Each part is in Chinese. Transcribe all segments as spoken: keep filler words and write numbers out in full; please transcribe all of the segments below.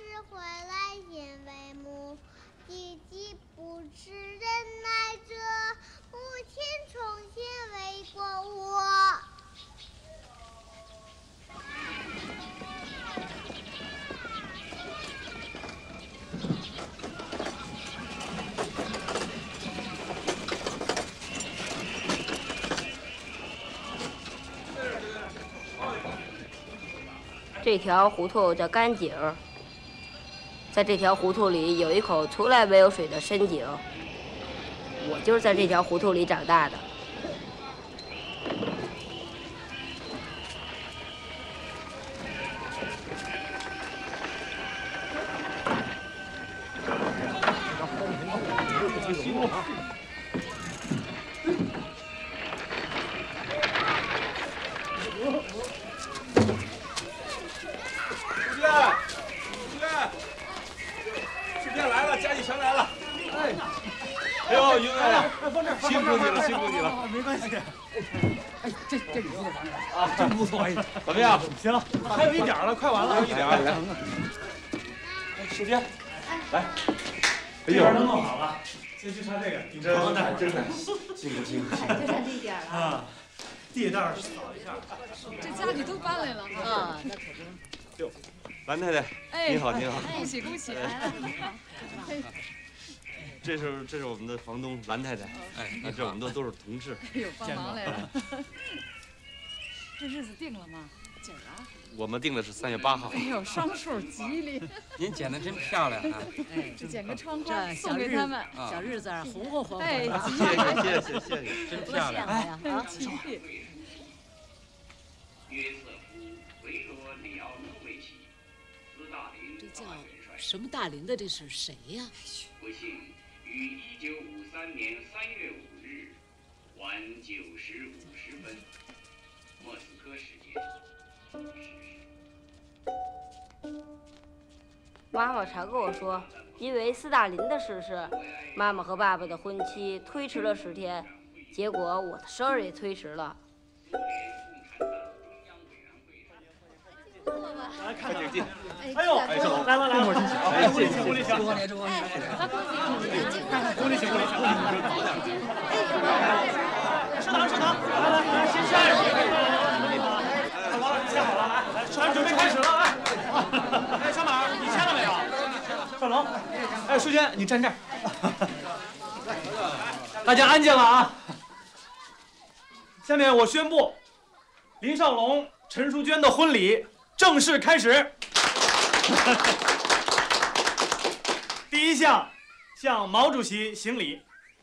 时回来因为母，弟弟不知忍耐着，母亲重新喂过我。 这条胡同叫干井，在这条胡同里有一口从来没有水的深井，我就是在这条胡同里长大的。 辛苦你了，辛苦你了，没关系。哎，这这椅子啊，真不错，哎，怎么样？行了，还有一点了，快完了，还有一点。来，时间，来，这边都弄好了，先去擦这个，顶床的，真的，辛苦辛苦辛苦。 就剩这一点了啊，地道扫一下。 这家里都搬来了啊，那可不。 哟，蓝太太，您好您好， 恭喜恭喜，来了。 这是这是我们的房东蓝太太，哎，那这我们都都是同事。 哎呦，帮忙来了。这日子定了吗？几儿啊？ 我们定的是三月八号。 哎呦，双数吉利。 您剪得真漂亮啊！ 哎，这剪个窗花送给他们， 小日子红红火火。 哎， 谢谢谢谢谢谢， 真漂亮。 哎呀，啊， 吉利。 这叫什么大林的？这是谁呀？ 不幸于一九五三年三月五日晚九时五十分，莫斯科时间逝世。 妈妈常跟我说，因为斯大林的逝世，妈妈和爸爸的婚期推迟了十天，结果我的生日也推迟了。 来看看镜。哎呦，哎，来来来，祝我新喜，哎，祝你幸福理想，祝贺你，祝贺你，祝你幸福理想。食堂，食堂，来来来，先下一个。好了，签好了，来来，食堂准备开始了，来。哎，小马，你签了没有？少龙，哎，淑娟，你站这儿。大家安静了啊！下面我宣布，林少龙、陈淑娟的婚礼正式开始。第一项，向毛主席行礼。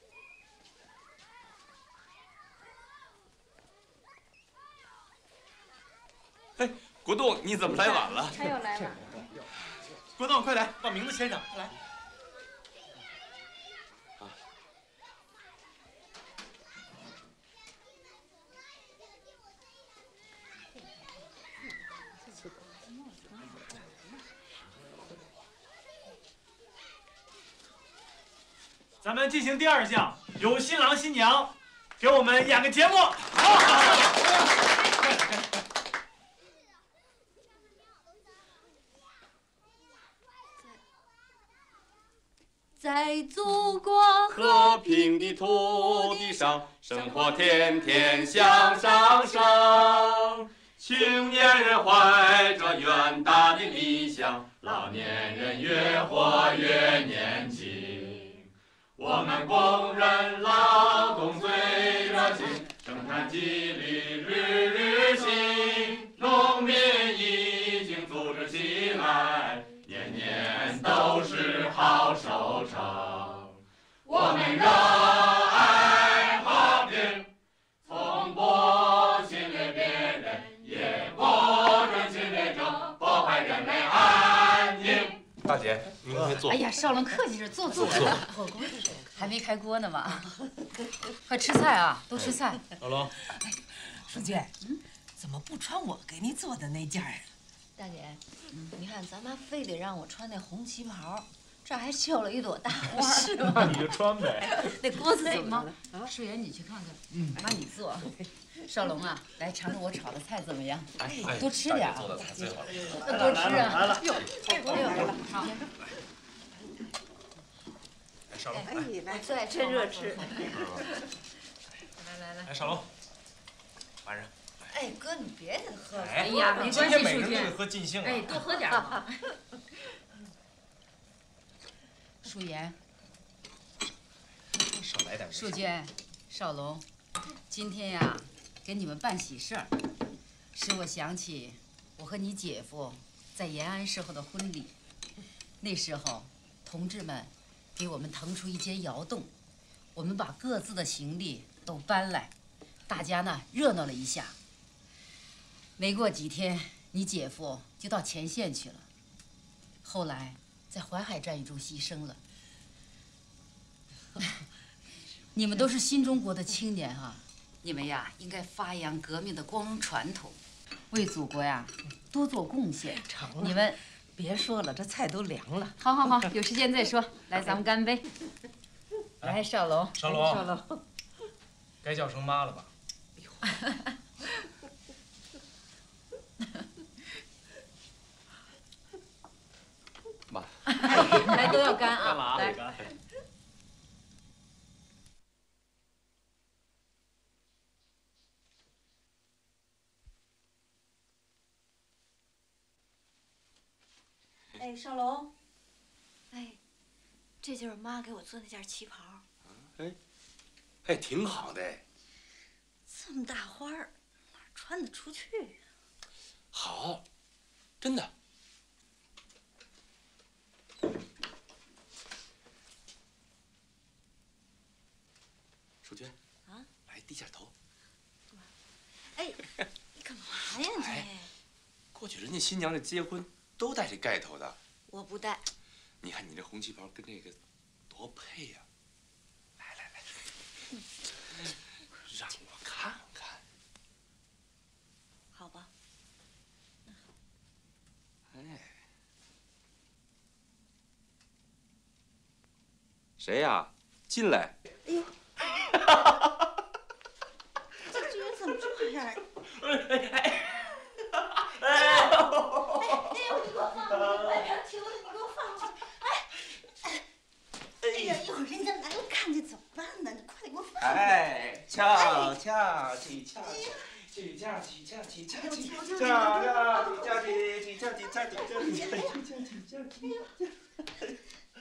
哎，国栋，你怎么来晚了？ 他又来了。 国栋，快来，把名字签上，来。咱们进行第二项，由新郎新娘给我们演个节目。 在祖国和平的土地上，生活天天向上升。青年人怀着远大的理想，老年人越活越年轻。我们工人劳动最热情，生产纪律日日新。农民已经组织起来，年年都是好收成。我们热爱和平，从不侵略别人，也不准侵略者破坏人类安宁。 大姐，您先坐。 哎呀，少龙客气着，坐坐坐。火锅是谁？还没开锅呢嘛。快吃菜啊，都吃菜。 老龙， 哎，淑娟，嗯，怎么不穿我给你做的那件儿？ 大姐，你看咱妈非得让我穿那红旗袍， 这还绣了一朵大花，是吗？那你就穿呗。 那锅子怎么了？啊，顺元，你去看看。嗯，妈你做。少龙啊，来尝尝我炒的菜怎么样？哎，多吃点啊。做的菜最好了。多吃啊！来了，哟，来了，好。 来，少龙， 来，最爱趁热吃。来来来， 来，少龙，晚上。 哎，哥，你别给他喝了。 哎呀，没关系， 今天每个人都得喝尽兴啊。 哎，多喝点嘛。舒言， 少来点。 淑娟，少龙，今天呀，给你们办喜事儿，使我想起我和你姐夫在延安时候的婚礼。那时候，同志们给我们腾出一间窑洞，我们把各自的行李都搬来，大家呢热闹了一下。没过几天，你姐夫就到前线去了，后来在淮海战役中牺牲了。你们都是新中国的青年啊，你们呀应该发扬革命的光荣传统，为祖国呀多做贡献。 成了， 你们别说了，这菜都凉了。 好好好，有时间再说。来，咱们干杯。来，少龙， 少龙， 少龙， 该叫声妈了吧？ 妈， 来都要干啊！来。 哎，少龙，哎，这就是妈给我做那件旗袍。 哎，哎，挺好的。 这么大花儿，哪穿得出去呀？ 好，真的。淑娟， 啊， 来低下头。 哎，你干嘛呀你？ 哎，过去人家新娘子结婚都戴这盖头的。 我不戴。 你看你这红旗袍跟这个多配呀！来来来，让我看看。 好吧。 哎，谁呀？进来。 哎呦！这居然怎么这样？ 哎哎哎！ 哎！哎呦！你给我放下！哎呀，停了！你给我放下！哎！哎呀，一会儿人家来了看见怎么办呢？你快点给我放下！ 哎，恰恰起恰起恰起恰起恰起恰恰起恰起恰起恰起恰起恰起。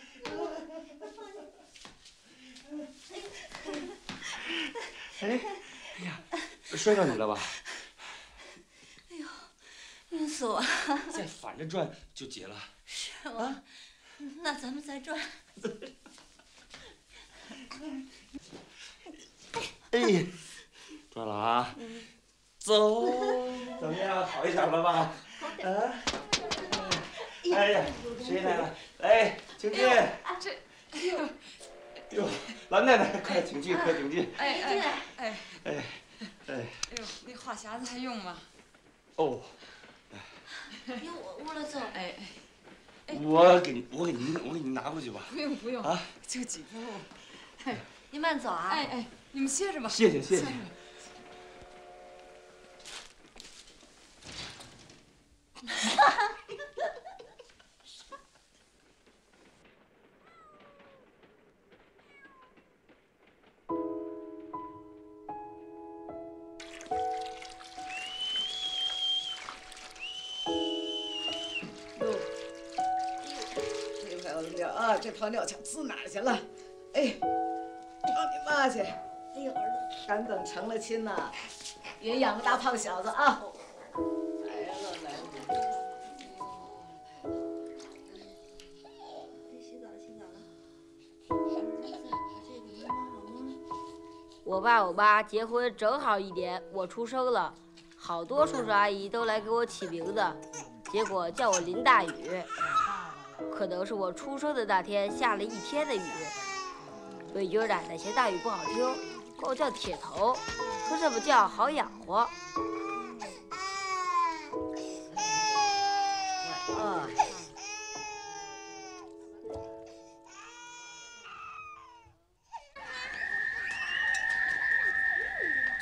哎，哎呀，摔着你了吧？ 哎呦，晕死我了！ 再反着转就解了。 是吗？那咱们再转。 哎，转了啊！走，怎么样？好一点了吧？啊！哎呀，谁来了？哎，请进。 这， 哎呦，哟，老奶奶，快请进，快请进。 哎哎哎哎哎哎！ 哎呦，那话匣子还用吗？ 哦。 由我屋了走。 哎哎。我给你，我给你，我给你拿过去吧。 不用不用啊， 就几步。 哎，您慢走啊。 哎哎，你们歇着吧。 谢谢谢谢。 啊，这泡尿枪滋哪儿去了？哎，找你妈去！哎呦，儿子， 赶等成了亲呐，别养个大胖小子啊！来了来了。 洗澡洗澡了。儿子，这个妈妈好吗？ 我爸我妈结婚正好一年，我出生了，好多叔叔阿姨都来给我起名字，结果叫我林大雨。可能是我出生的那天下了一天的雨，魏军奶奶嫌大雨不好听，管我叫铁头，说这么叫好养活。 啊！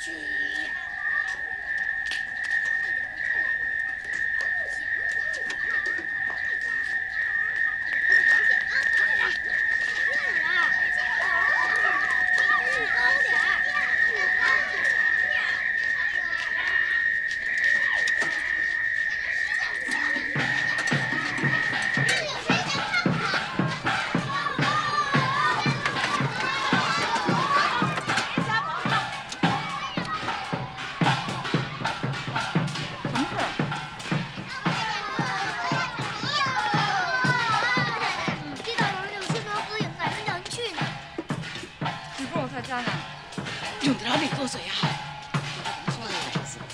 用得着你多嘴呀？我怎么说的这次？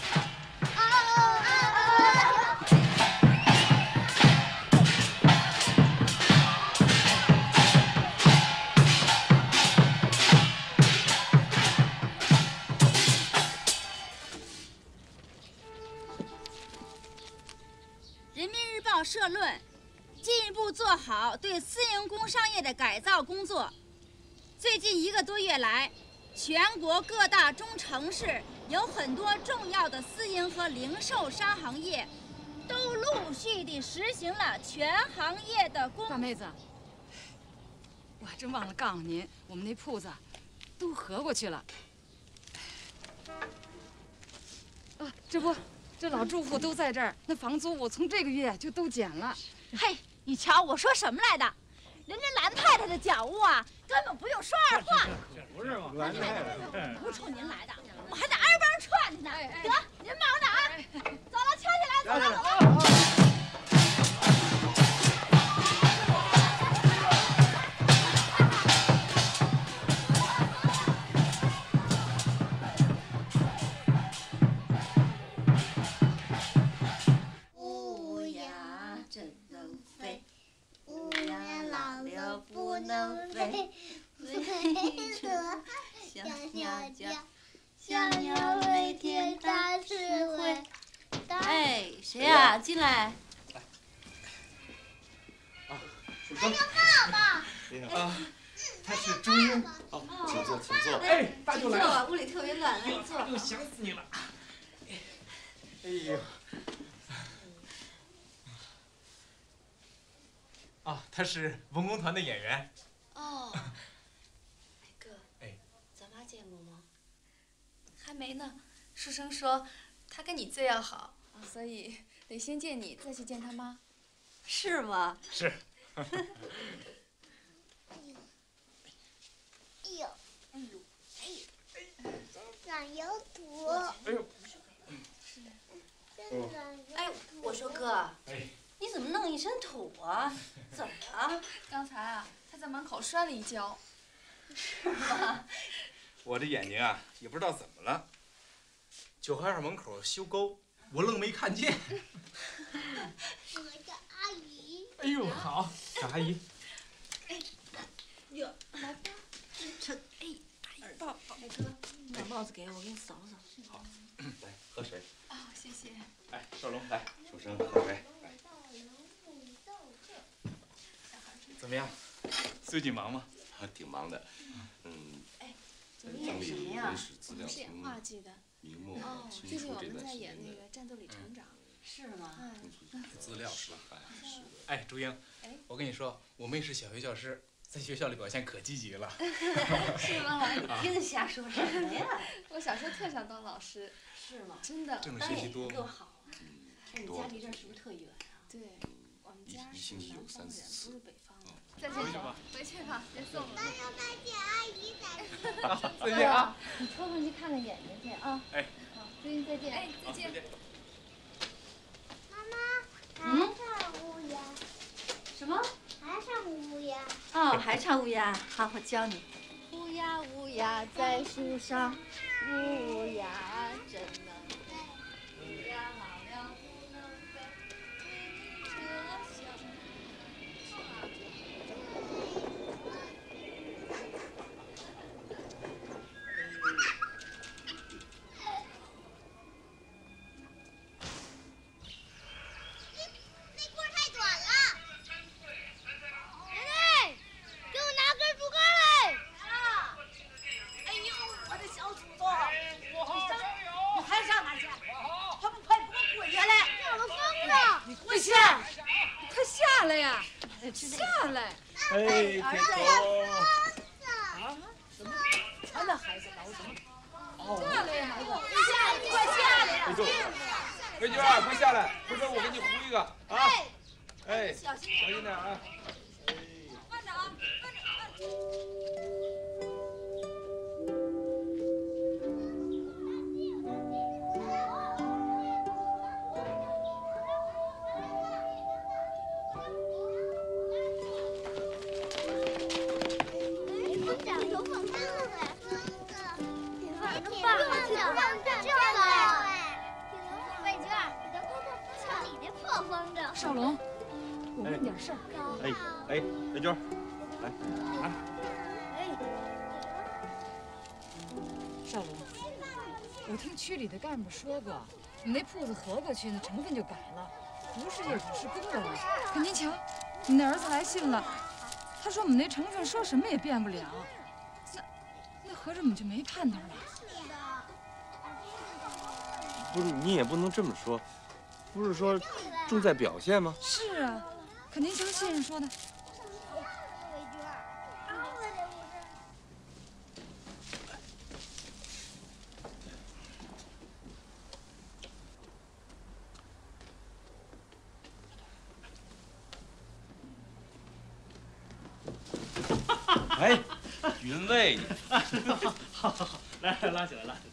人民日报社论：进一步做好对私营工商业的改造工作。最近一个多月来，全国各大中城市有很多重要的私营和零售商行业，都陆续地实行了全行业的工。 大妹子，我还真忘了告诉您，我们那铺子都合过去了。啊，这不，这老住户都在这儿，那房租我从这个月就都减了。 嘿，你瞧我说什么来的？人家兰太太的脚屋啊，根本不用说二话。 不是吗？ 兰太太不冲您来的，我还得挨帮串去呢。得，您忙着啊！走了，掐起来，走了，走了。 乌鸦真能飞。乌鸦老了不能飞，飞得像鸟叫，小鸟每天打智慧。 哎，谁呀？进来。 啊，是哎呦，爸爸。 啊，他是朱茵。 哦，请坐，请坐。 哎，大舅来了。 屋里特别乱，来坐。 大舅想死你了。哎呦。啊，他是文工团的演员。 哦，哎哥， 哎， 咱妈见过吗？还没呢。书生说他跟你最要好，所以得先见你，再去见他妈。 是吗？ 是。 哎呦，哎呦，哎呦，身上有土。 哎呦， 身上有土。 哎，我说哥， 哎， 你怎么弄一身土啊？怎么了？ 刚才啊，他在门口摔了一跤。 是吗？ 我这眼睛啊，也不知道怎么了，九合院门口修沟，我愣没看见。 我叫阿姨。 哎呦，好，小阿姨。 哎，哟，来吧，这哎，抱抱。哎哥，你把帽子给我，我给你扫扫。 好，来喝水。 哦，谢谢。 哎，少龙，来， 书生喝水。 怎么样？最近忙吗？ 挺忙的，嗯。 哎， 整理文史资料是演话剧的。 明末哦， 清最近我初这段时们在演间的那个战斗里成长。 是吗？ 嗯。 资料是吧？ 是的。 哎，朱英， 哎， 我跟你说，我妹是小学教师，在学校里表现可积极了。 是吗？ 你净瞎说什么呀？ 我小时候特想当老师。 是吗？ 真的。 这种学习多多好啊！ 哎， 你家离这儿是不是特远啊？ 对，我们家一星期有三四次， 不是北方的。再见吧，回去吧，别送了。 那要再见，阿姨再见。 再见啊！ 你抽上去看看眼睛去啊！ 哎， 好，朱茵再见。哎，再见。 妈妈，还唱乌鸦。 什么？ 还唱乌鸦。 哦，还唱乌鸦。好，我教你。 乌鸦乌鸦在树上，乌鸦真能飞。乌鸦老了不能飞，这小。 那棍太短了。奶奶，给我拿根竹竿来。 啊！哎呦，我的小祖宗，我下来呀，下来！ 哎，铁头。 啊？怎么？俺那孩子老怎么？ 哦。 下来呀，孩子！ 下来，快下来呀！ 飞猪，飞娟儿，快下来！回头我给你糊一个啊！哎， 小心小心点啊！ 慢着啊，慢着，慢着。 少龙，我问点事儿。 哎哎，飞娟，来啊！ 哎，少龙，我听区里的干部说过，你那铺子合过去，那成分就改了，不是业主是工人了。可您瞧，你那儿子来信了，他说我们那成分说什么也变不了，那那合着我们就没盼头了。 不是，你也不能这么说，不是说重在表现吗？ 是啊，可您瞧信上说的。 哎，云卫，你好好好，来拉起来，拉起来。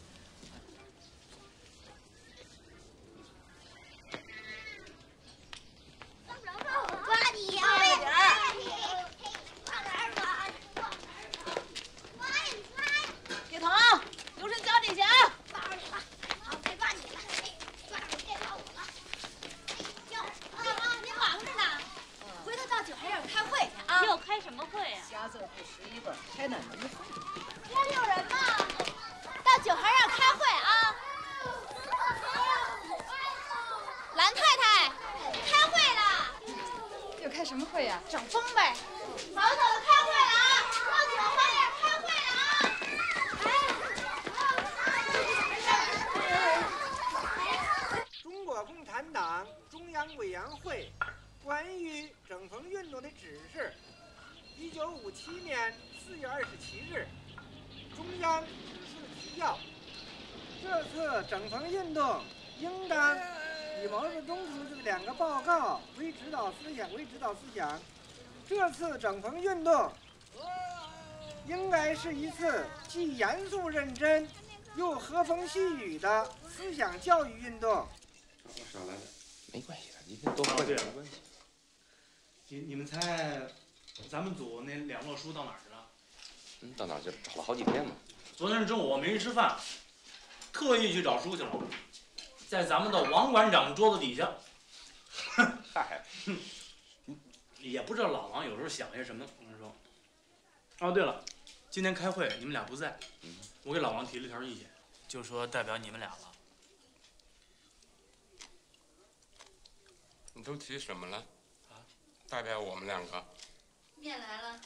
整风运动应当以毛泽东同志的两个报告为指导思想，为指导思想。这次整风运动应该是一次既严肃认真又和风细雨的思想教育运动。 少来点，没关系的，今天多喝点没关系。 你你们猜，咱们组那两摞书到哪儿去了？ 嗯，到哪儿去了？找了好几天嘛。 昨天中午我没吃饭。 特意去找书去了，在咱们的王馆长桌子底下。 嗨， 也不知道老王有时候想些什么。我跟你说，哦对了，今天开会你们俩不在， 嗯、 我给老王提了条意见，就说代表你们俩了。 你都提什么了？啊，代表我们两个。 面来了。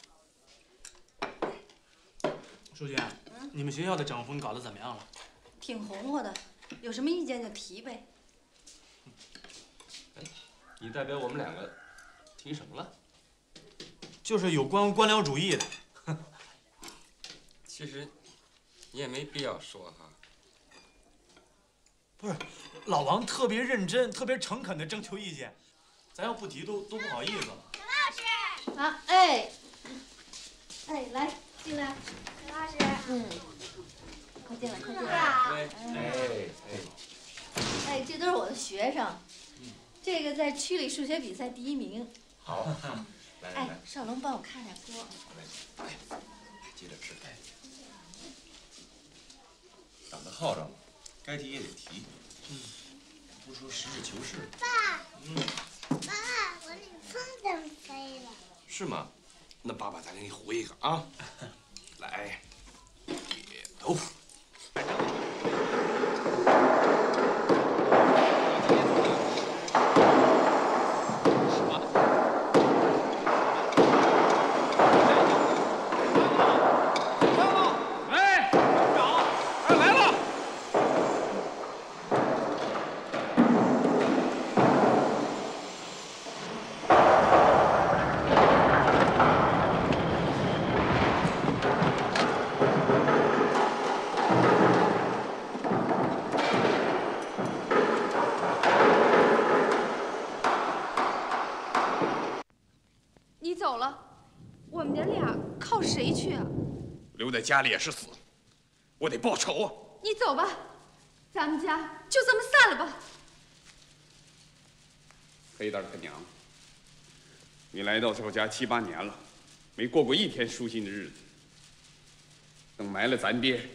书记，嗯、你们学校的整风搞得怎么样了？ 挺红火的，有什么意见就提呗。 哎，你代表我们两个提什么了？ 就是有关官僚主义的。 其实你也没必要说哈。 不是，老王特别认真、特别诚恳地征求意见，咱要不提都都不好意思了。 陈老师。 啊，哎，哎，来进来。 陈老师。 嗯。 快进来，快进来！ 哎哎哎，这都是我的学生，这个在区里数学比赛第一名。 好，来来来， 哎，少龙帮我看下锅。 哎，接着吃。党的号召嘛，该提也得提。嗯，不说实事求是。 爸。 嗯。 爸，我领风筝飞了。 是吗？那爸爸再给你糊一个啊。来，铁头。 哎， 走了，我们娘俩靠谁去啊？ 留在家里也是死，我得报仇啊！ 你走吧，咱们家就这么散了吧。 黑蛋他娘，你来到这家七八年了，没过过一天舒心的日子。等埋了咱爹，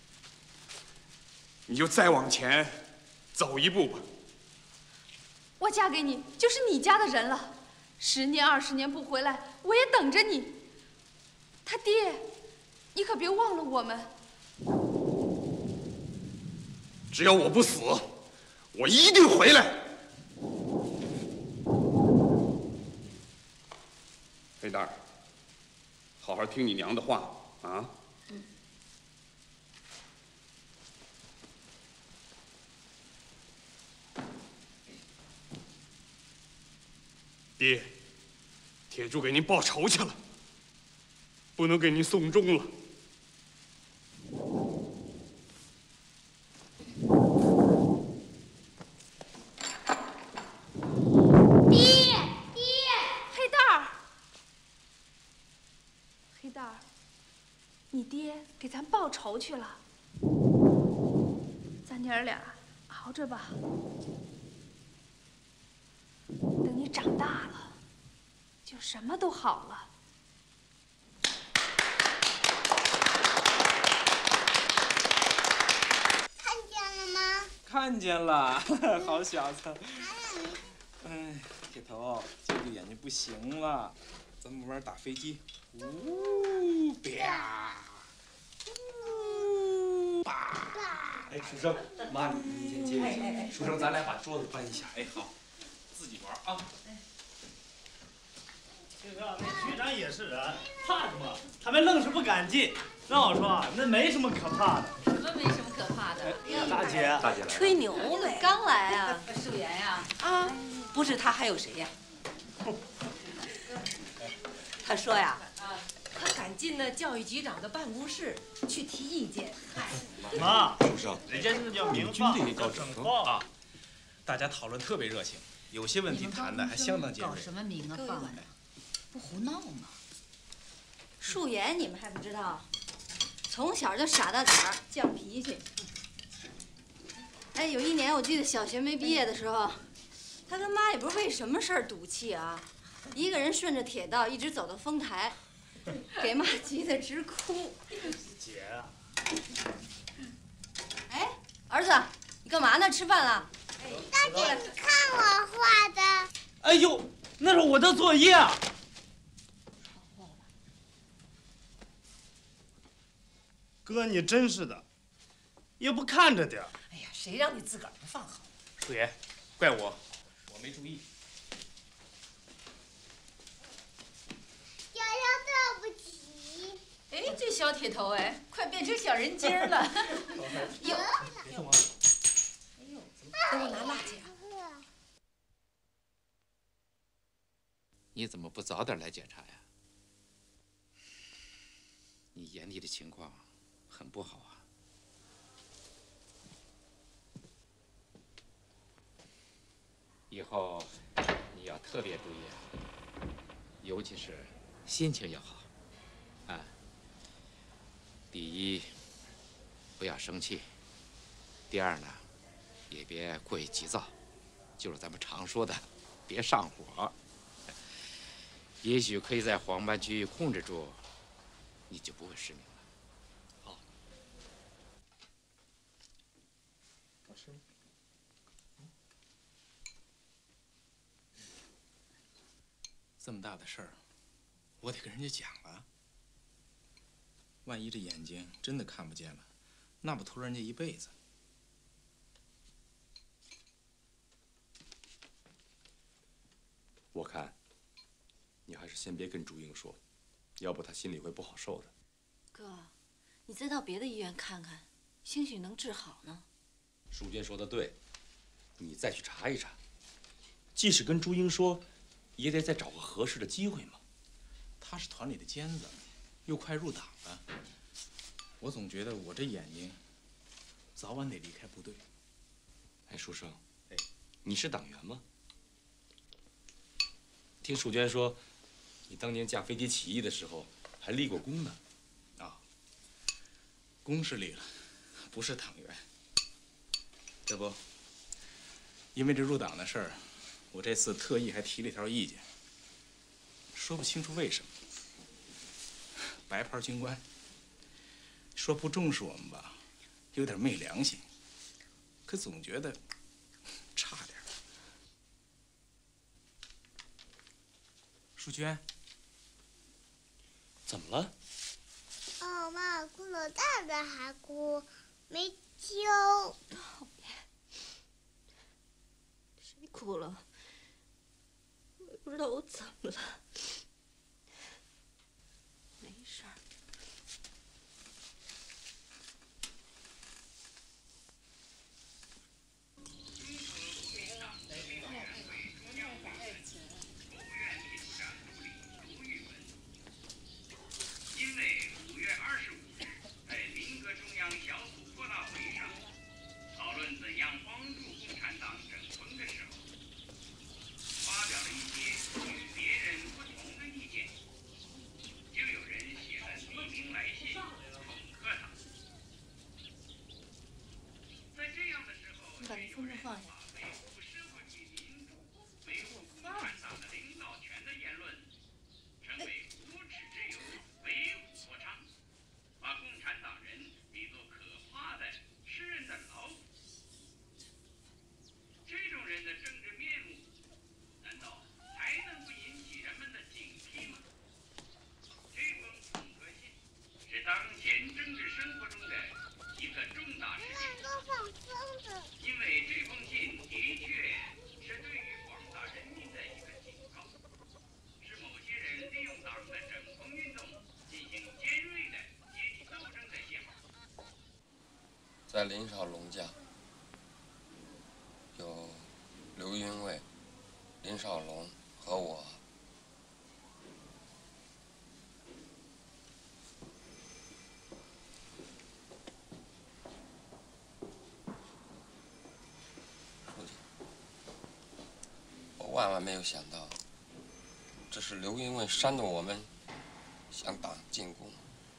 你就再往前走一步吧。 我嫁给你就是你家的人了，十年二十年不回来，我也等着你。他爹，你可别忘了我们。 只要我不死，我一定回来。黑蛋儿，好好听你娘的话啊！ 嗯。 爹，铁柱给您报仇去了，不能给您送终了。 爹，爹，黑蛋儿，黑蛋儿，你爹给咱报仇去了，咱娘儿俩熬着吧。等你长大了，就什么都好了。 看见了吗？ 看见了，好小子。哎，铁头，这个眼睛不行了，咱们玩打飞机。呜啪！呜啪！ 哎，书生，妈，你你先接一下。书生，咱俩把桌子搬一下。哎，好，自己玩啊。 这个那局长也是人，怕什么？他们愣是不敢进。让我说啊，那没什么可怕的。 什么没什么可怕的？ 大姐，大姐来了。 吹牛呗，刚来啊。 素颜呀？ 啊，不是他还有谁呀？他说呀，他敢进那教育局长的办公室去提意见。 妈， 书生， 人家那叫明放， 叫整放啊。大家讨论特别热情，有些问题谈的还相当尖锐。 搞什么明啊放啊？不胡闹吗？ 素颜你们还不知道，从小就傻到点儿，犟脾气。哎，有一年我记得小学没毕业的时候，他跟妈也不知为什么事儿赌气啊，一个人顺着铁道一直走到丰台，给妈急得直哭。 姐啊！ 哎，儿子，你干嘛呢？吃饭了？ 大姐，你看我画的。 哎呦，那是我的作业啊！哥，你真是的，也不看着点儿。 哎呀，谁让你自个儿不放好？ 素颜，怪我，我没注意。 瑶瑶，对不起。 哎，这小铁头哎，快变成小人精了。哟， 别动啊！ 哎呦，等我拿蜡去啊。 你怎么不早点来检查呀？你眼底的情况很不好啊。以后你要特别注意啊，尤其是心情要好。啊，第一，不要生气；第二呢，也别过于急躁，就是咱们常说的，别上火。也许可以在黄斑区域控制住，你就不会失明了。 好。我吃吗？这么大的事儿，我得跟人家讲了。万一这眼睛真的看不见了，那不拖人家一辈子。 我看，你还是先别跟朱英说，要不他心里会不好受的。 哥，你再到别的医院看看，兴许能治好呢。 淑娟说的对，你再去查一查。即使跟朱英说，也得再找个合适的机会嘛。 他是团里的尖子，又快入党了。我总觉得我这眼睛，早晚得离开部队。 哎，书生，哎，你是党员吗？听淑娟说， 你当年驾飞机起义的时候还立过功呢。啊，功是立了，不是党员。这不，因为这入党的事儿，我这次特意还提了一条意见，说不清楚为什么。白牌军官说不重视我们吧，有点昧良心，可总觉得差点。淑娟，怎么了？ 哦，妈，哭了大人还哭，没救。 讨厌，谁哭了？我也不知道我怎么了。没事儿。 因为五月二十五日在民革中央小组扩大会议上讨论怎样帮助共产党整风的时候，发表了一些与别人不同的意见，就有人写了匿名来信恐吓他。在这样的时候， 你把那封面放下。 维护社会主义民主、维护共产党的领导权的言论成为无耻之有、为虎作伥，把共产党人比作可怕的吃人的老虎。这种人的政治面目，难道还能不引起人们的警惕吗？这封恐吓信是当前政治生活中的一个重大事件。因为这封信的确是对于广大人民的一个警告，是某些人利用党的整风运动进行尖锐的阶级斗争的信号。 在林少龙家有刘云卫、林少龙和我。万万没有想到，这是刘云卫煽动我们向党进攻。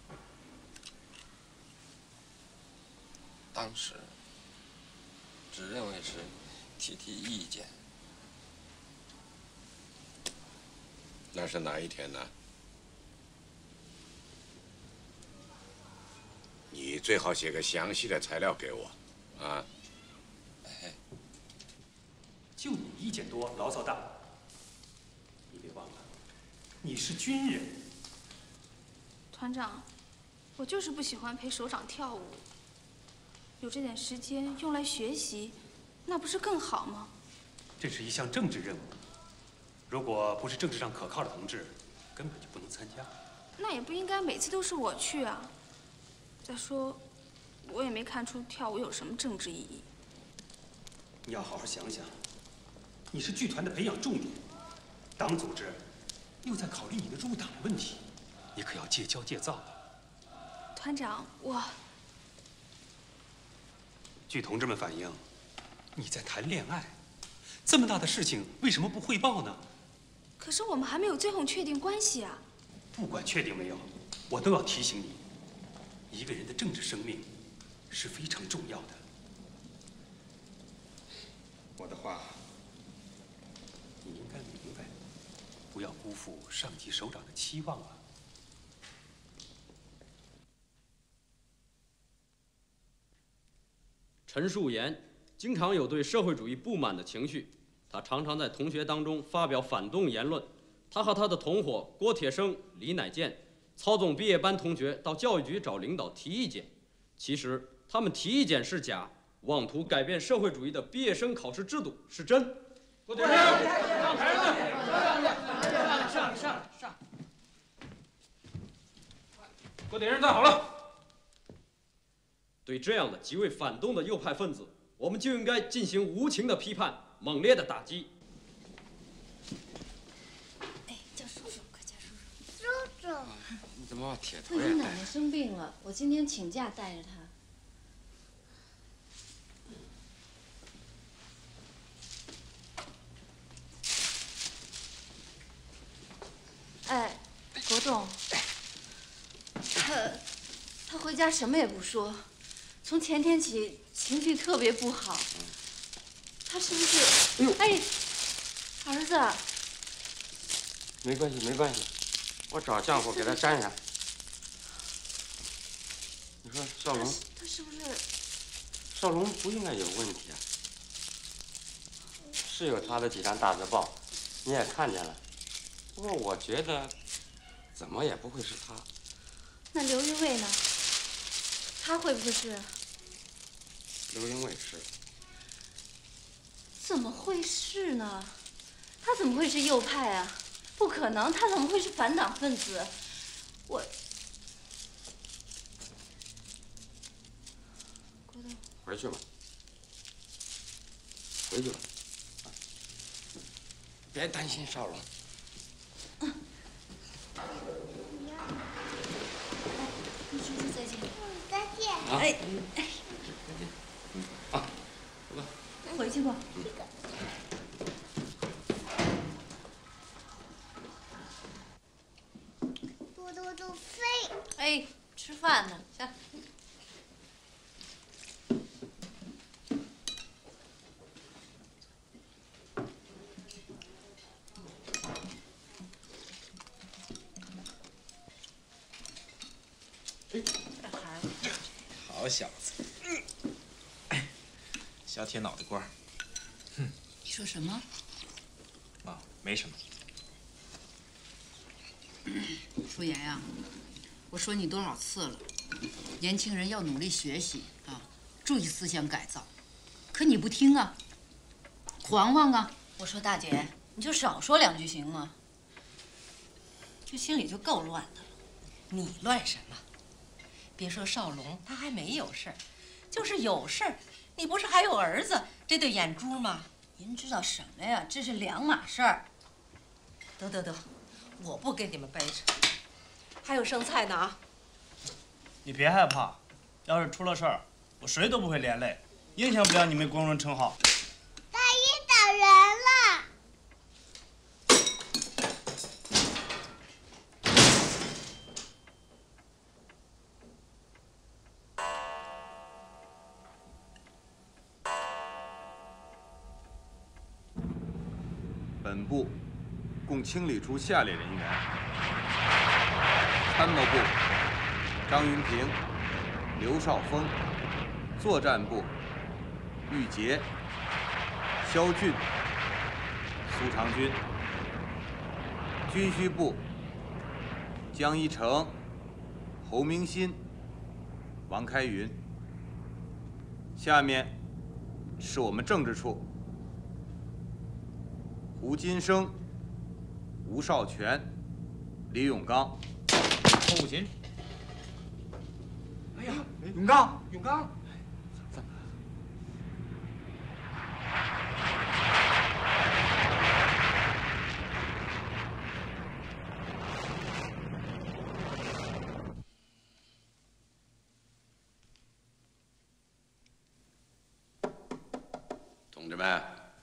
当时只认为是提提意见。 那是哪一天呢？你最好写个详细的材料给我，啊。 就你意见多，牢骚大。你别忘了，你是军人。 团长，我就是不喜欢陪首长跳舞。有这点时间用来学习，那不是更好吗？ 这是一项政治任务，如果不是政治上可靠的同志，根本就不能参加。 那也不应该每次都是我去啊。再说，我也没看出跳舞有什么政治意义。 你要好好想想。你是剧团的培养重点，党组织又在考虑你的入党问题，你可要戒骄戒躁了。 团长，我…… 据同志们反映，你在谈恋爱，这么大的事情为什么不汇报呢？ 可是我们还没有最后确定关系啊。 不管确定没有，我都要提醒你，一个人的政治生命是非常重要的。我的话。你应该明白，不要辜负上级首长的期望啊！ 陈树岩经常有对社会主义不满的情绪，他常常在同学当中发表反动言论。他和他的同伙郭铁生、李乃健操纵毕业班同学到教育局找领导提意见，其实他们提意见是假，妄图改变社会主义的毕业生考试制度是真。郭铁生，上台了！ 上上上上！ 郭铁生站好了。对这样的极为反动的右派分子，我们就应该进行无情的批判，猛烈的打击。 哎，叫叔叔，快叫叔叔！ 叔叔， 你怎么把铁头慧也带？ 君奶奶生病了，我今天请假带着她。哎， 家什么也不说，从前天起情绪特别不好。他是不是？哎呦，哎，儿子。 没关系，没关系，我找浆糊给他粘上。你说少龙， 他是不是？ 少龙不应该有问题啊。是有他的几张大字报，你也看见了。不过我觉得，怎么也不会是他。 那刘云卫呢？他会不会是？ 刘云卫是。 怎么会是呢？他怎么会是右派啊？不可能，他怎么会是反党分子？我， 回去吧，回去吧，别担心少龙。 嗯。跟叔叔再见。 再见。 哎哎。 啊，走吧。 回去吧。 嘟嘟嘟飞。 哎，吃饭呢，下。 这孩子，好小子，小铁脑袋瓜。哼， 你说什么？ 啊，没什么。 舒言呀，我说你多少次了，年轻人要努力学习啊，注意思想改造，可你不听啊，黄黄啊！ 我说大姐，你就少说两句行吗？这心里就够乱的了。 你乱什么？别说少龙，他还没有事儿，就是有事儿，你不是还有儿子这对眼珠吗？ 您知道什么呀？这是两码事儿。 得得得，我不跟你们掰扯。还有剩菜呢啊！ 你别害怕，要是出了事儿，我谁都不会连累，影响不了你们工人称号。 大爷打人了！ 本部共清理出下列人员：参谋部张云平、刘少峰；作战部玉洁、肖俊、苏长军；军需部江一成、侯明新、王开云。下面是我们政治处。胡金生、吴少全、李永刚。 后勤。 哎呀，永刚，永刚。 同志们，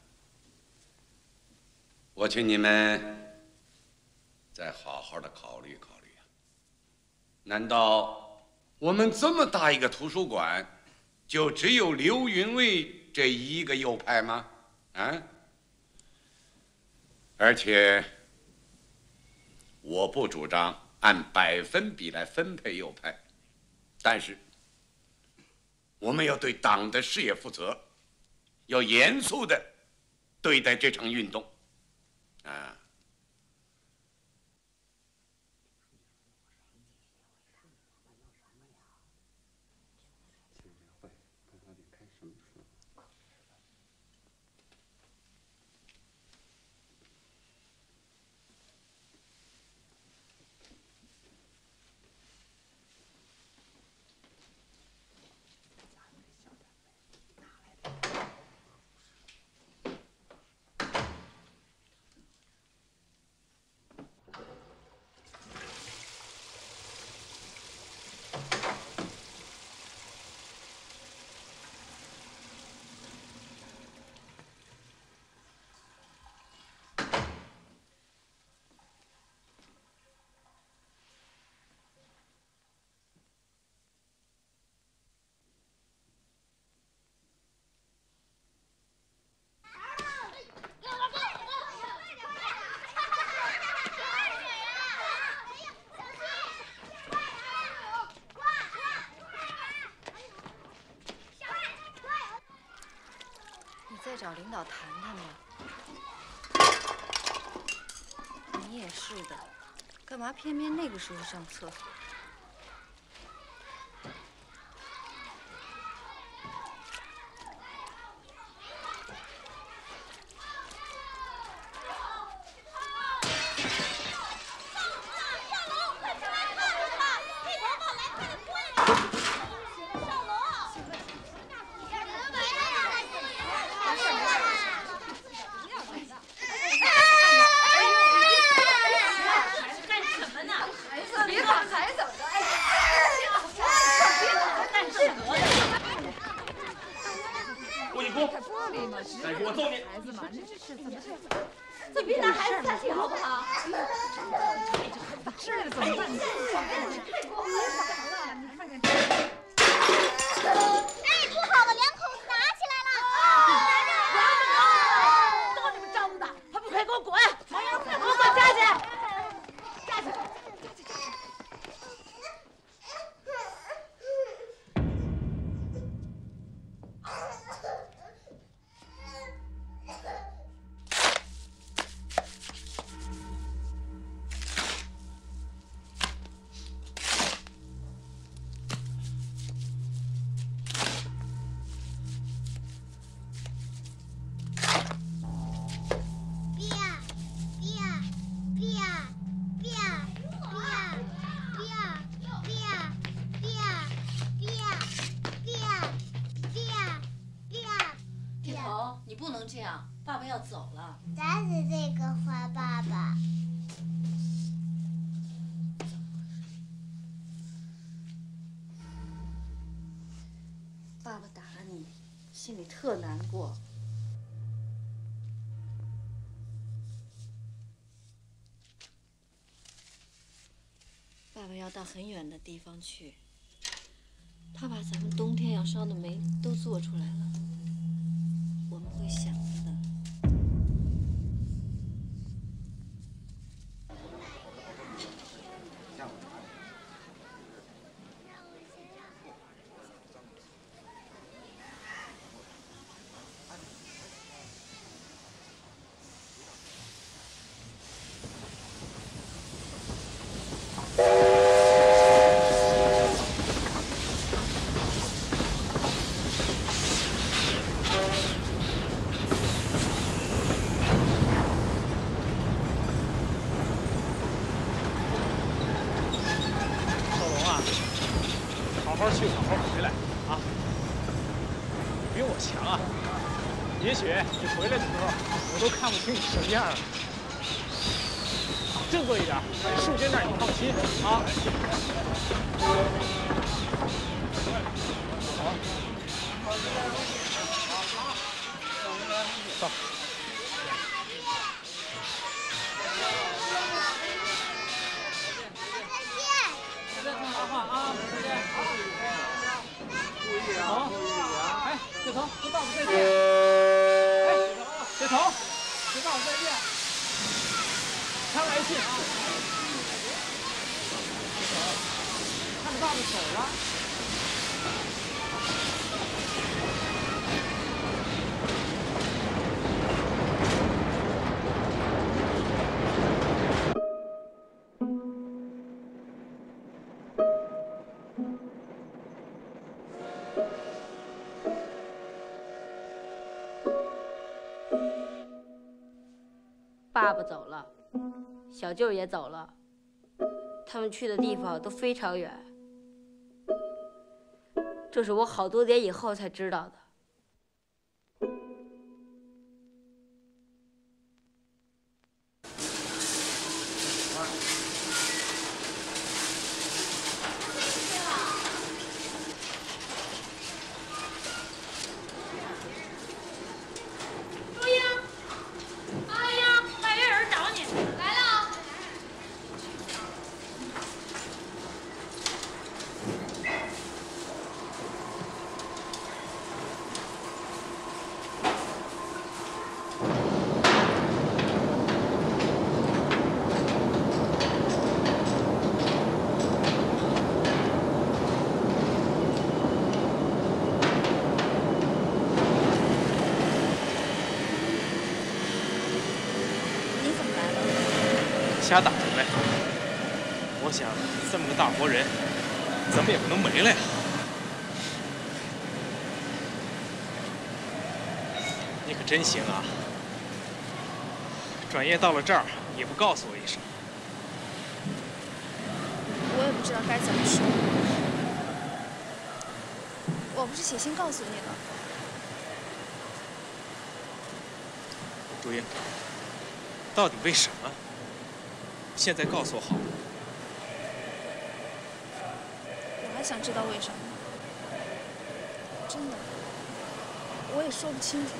我请你们再好好的考虑考虑啊！难道我们这么大一个图书馆，就只有刘云卫这一个右派吗？啊？而且我不主张按百分比来分配右派，但是我们要对党的事业负责，要严肃的对待这场运动，啊！ 在找领导谈谈吧。你也是的，干嘛偏偏那个时候上厕所？ 再给我揍你！ 孩子嘛，这这这怎么这？这别拿孩子下去好不好？这个怎么办？太过分了！你看看这。 哎，不好了，两口子打起来了！ 都你们招的，还不快给我滚！王阳，给我滚下去！下去！ 这样，爸爸要走了。 打死这个坏爸爸！ 爸爸打了你，心里特难过。爸爸要到很远的地方去，他把咱们冬天要烧的煤都做出来了。 我们会想他的。 好好去，好好回来啊！比我强啊！也许你回来的时候，我都看不清你什么样了。振作一点，树坚那儿你放心啊！好，走。 好，哎，铁头，跟爸爸再见。哎，铁头，跟爸爸再见。常来信啊。看着爸爸走了。 爸爸走了，小舅也走了，他们去的地方都非常远，这是我好多年以后才知道的。 陆英，哎呀，外边有人找你，来了。 爸瞎打听呗。我想这么个大活人，怎么也不能没了呀。你可真行啊！转业到了这儿也不告诉我一声。 我也不知道该怎么说。我不是写信告诉你了。 朱英，到底为什么？现在告诉我好吗？ 我还想知道为什么。真的，我也说不清楚。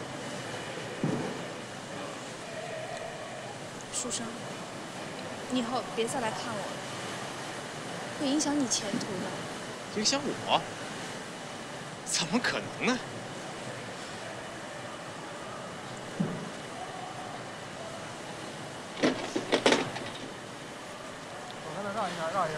书生，你以后别再来看我了，会影响你前途的。 影响我？怎么可能呢？ 往那绕一下，绕一下。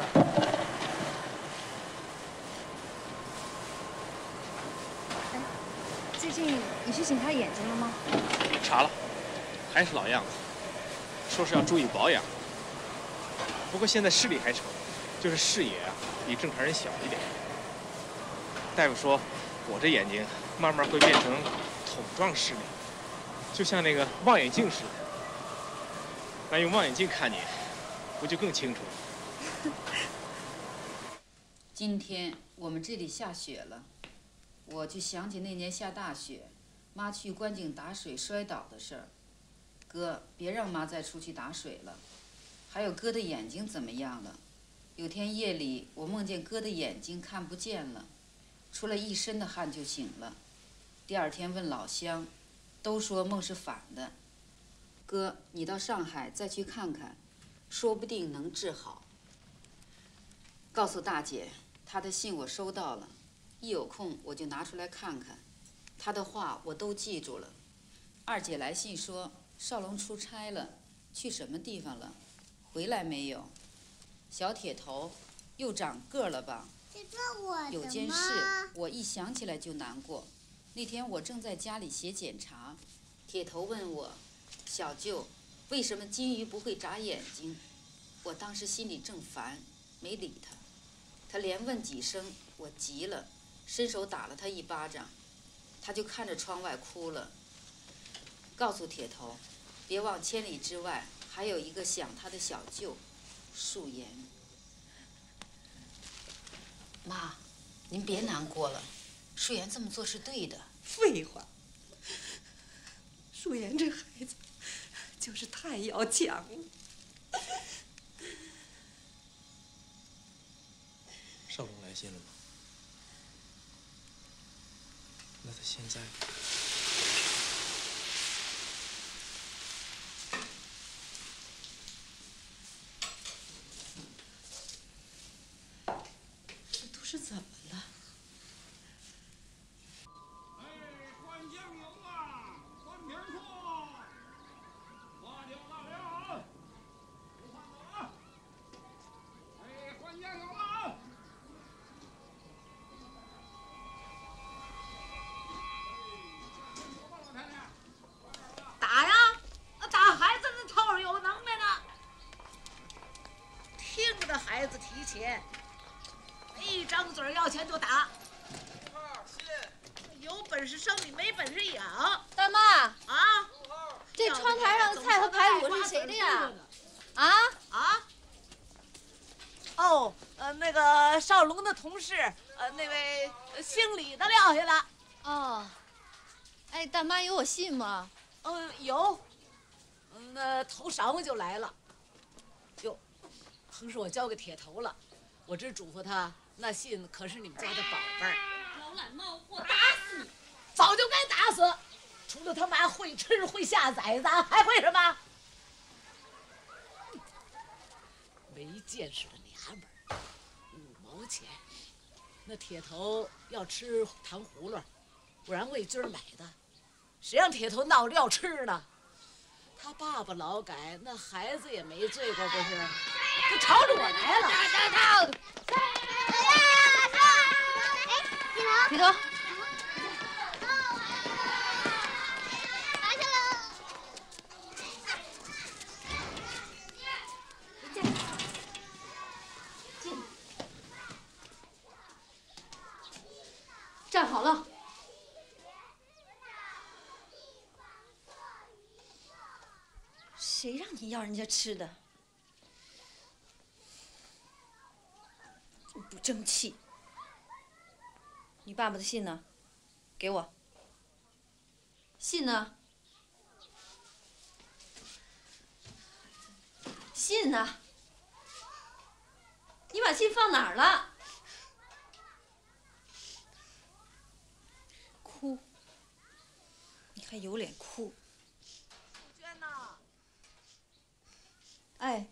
哎，最近你去检查眼睛了吗？ 查了，还是老样子。说是要注意保养，不过现在视力还成，就是视野啊比正常人小一点。大夫说，我这眼睛慢慢会变成筒状视力，就像那个望远镜似的。那用望远镜看你，不就更清楚了？ 今天我们这里下雪了，我就想起那年下大雪，妈去观景打水摔倒的事儿。哥，别让妈再出去打水了。还有哥的眼睛怎么样了？有天夜里我梦见哥的眼睛看不见了，出了一身的汗就醒了。第二天问老乡，都说梦是反的。哥，你到上海再去看看，说不定能治好。告诉大姐，她的信我收到了，一有空我就拿出来看看。她的话我都记住了。二姐来信说，少龙出差了，去什么地方了？回来没有？小铁头又长个了吧？ 这个我的吗？ 有件事，我一想起来就难过。那天我正在家里写检查，铁头问我，小舅，为什么金鱼不会眨眼睛？我当时心里正烦，没理他。他连问几声，我急了，伸手打了他一巴掌，他就看着窗外哭了。告诉铁头，别忘千里之外还有一个想他的小舅，素颜。妈，您别难过了，素颜这么做是对的。 废话，素颜这孩子就是太要强了。 少龙来信了吗？那他现在？ 是怎么了？ 哎，灌酱油啊，灌瓶醋，花椒辣料，不换走啊！哎，灌酱油了啊！ 打呀！打孩子那头儿有能耐呢，听着孩子提钱。一张嘴要钱就打，有本事生你没本事养。 大妈啊， 这窗台上的菜和排骨是谁的呀？啊啊！哦，呃，那个少龙的同事，呃，那位姓李的撂下了。 哦，哎，大妈有我信吗？ 嗯，有。嗯，那头晌午就来了。哟，横是我交给铁头了，我只嘱咐他。那信可是你们家的宝贝儿， 老懒猫，我打死你！ 早就该打死，除了他妈会吃会下崽子，还会什么？没见识的娘们儿，五毛钱，那铁头要吃糖葫芦，不然魏军买的，谁让铁头闹着要吃呢？他爸爸劳改，那孩子也没罪过，不是？就朝着我来了。 铁头， 站好了。谁让你要人家吃的？你不争气！你爸爸的信呢？给我。信呢？信呢？你把信放哪儿了？哭？你还有脸哭？ 娟呐！ 哎。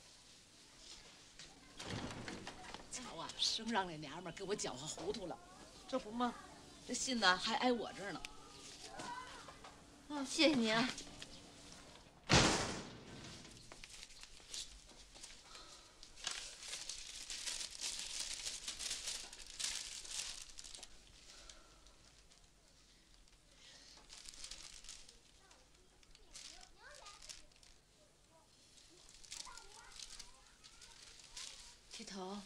瞧啊，生让那娘们儿给我搅和糊涂了，这不吗？这信呢还挨我这儿呢。 哦，谢谢您啊。 剃头。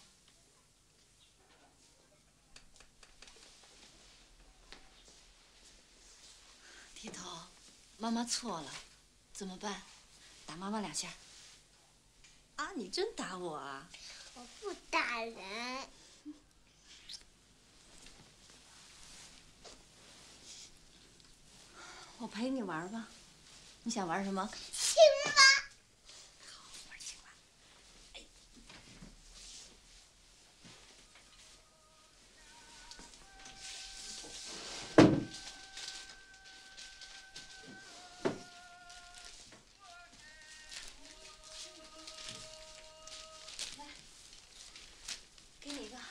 剃头，妈妈错了，怎么办？打妈妈两下。 啊，你真打我啊？ 我不打人。 我陪你玩吧，你想玩什么？ 青蛙。 好，玩青蛙。哎。来，给你一个。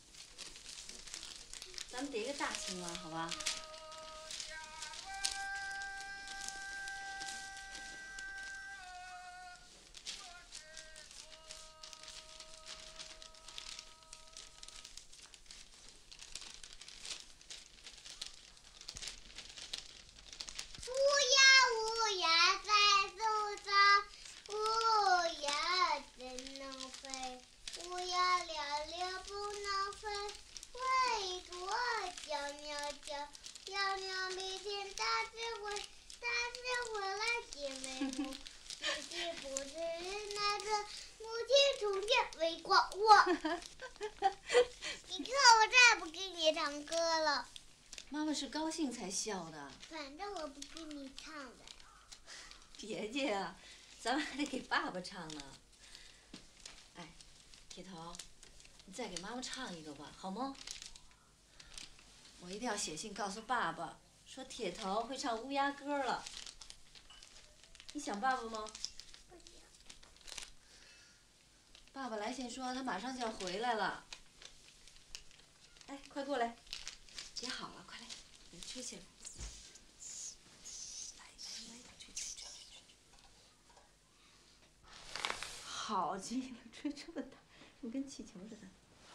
咱们叠一个大青蛙，好吧？妈妈是高兴才笑的。 反正我不给你唱的。 别介啊，咱们还得给爸爸唱呢。哎，铁头，你再给妈妈唱一个吧，好吗？我一定要写信告诉爸爸，说铁头会唱乌鸦歌了。你想爸爸吗？ 不想。 爸爸来信说他马上就要回来了。哎，快过来，结好了，快来，给他吹起来。来来来，吹吹吹吹吹。好极了，吹这么大，你跟气球似的。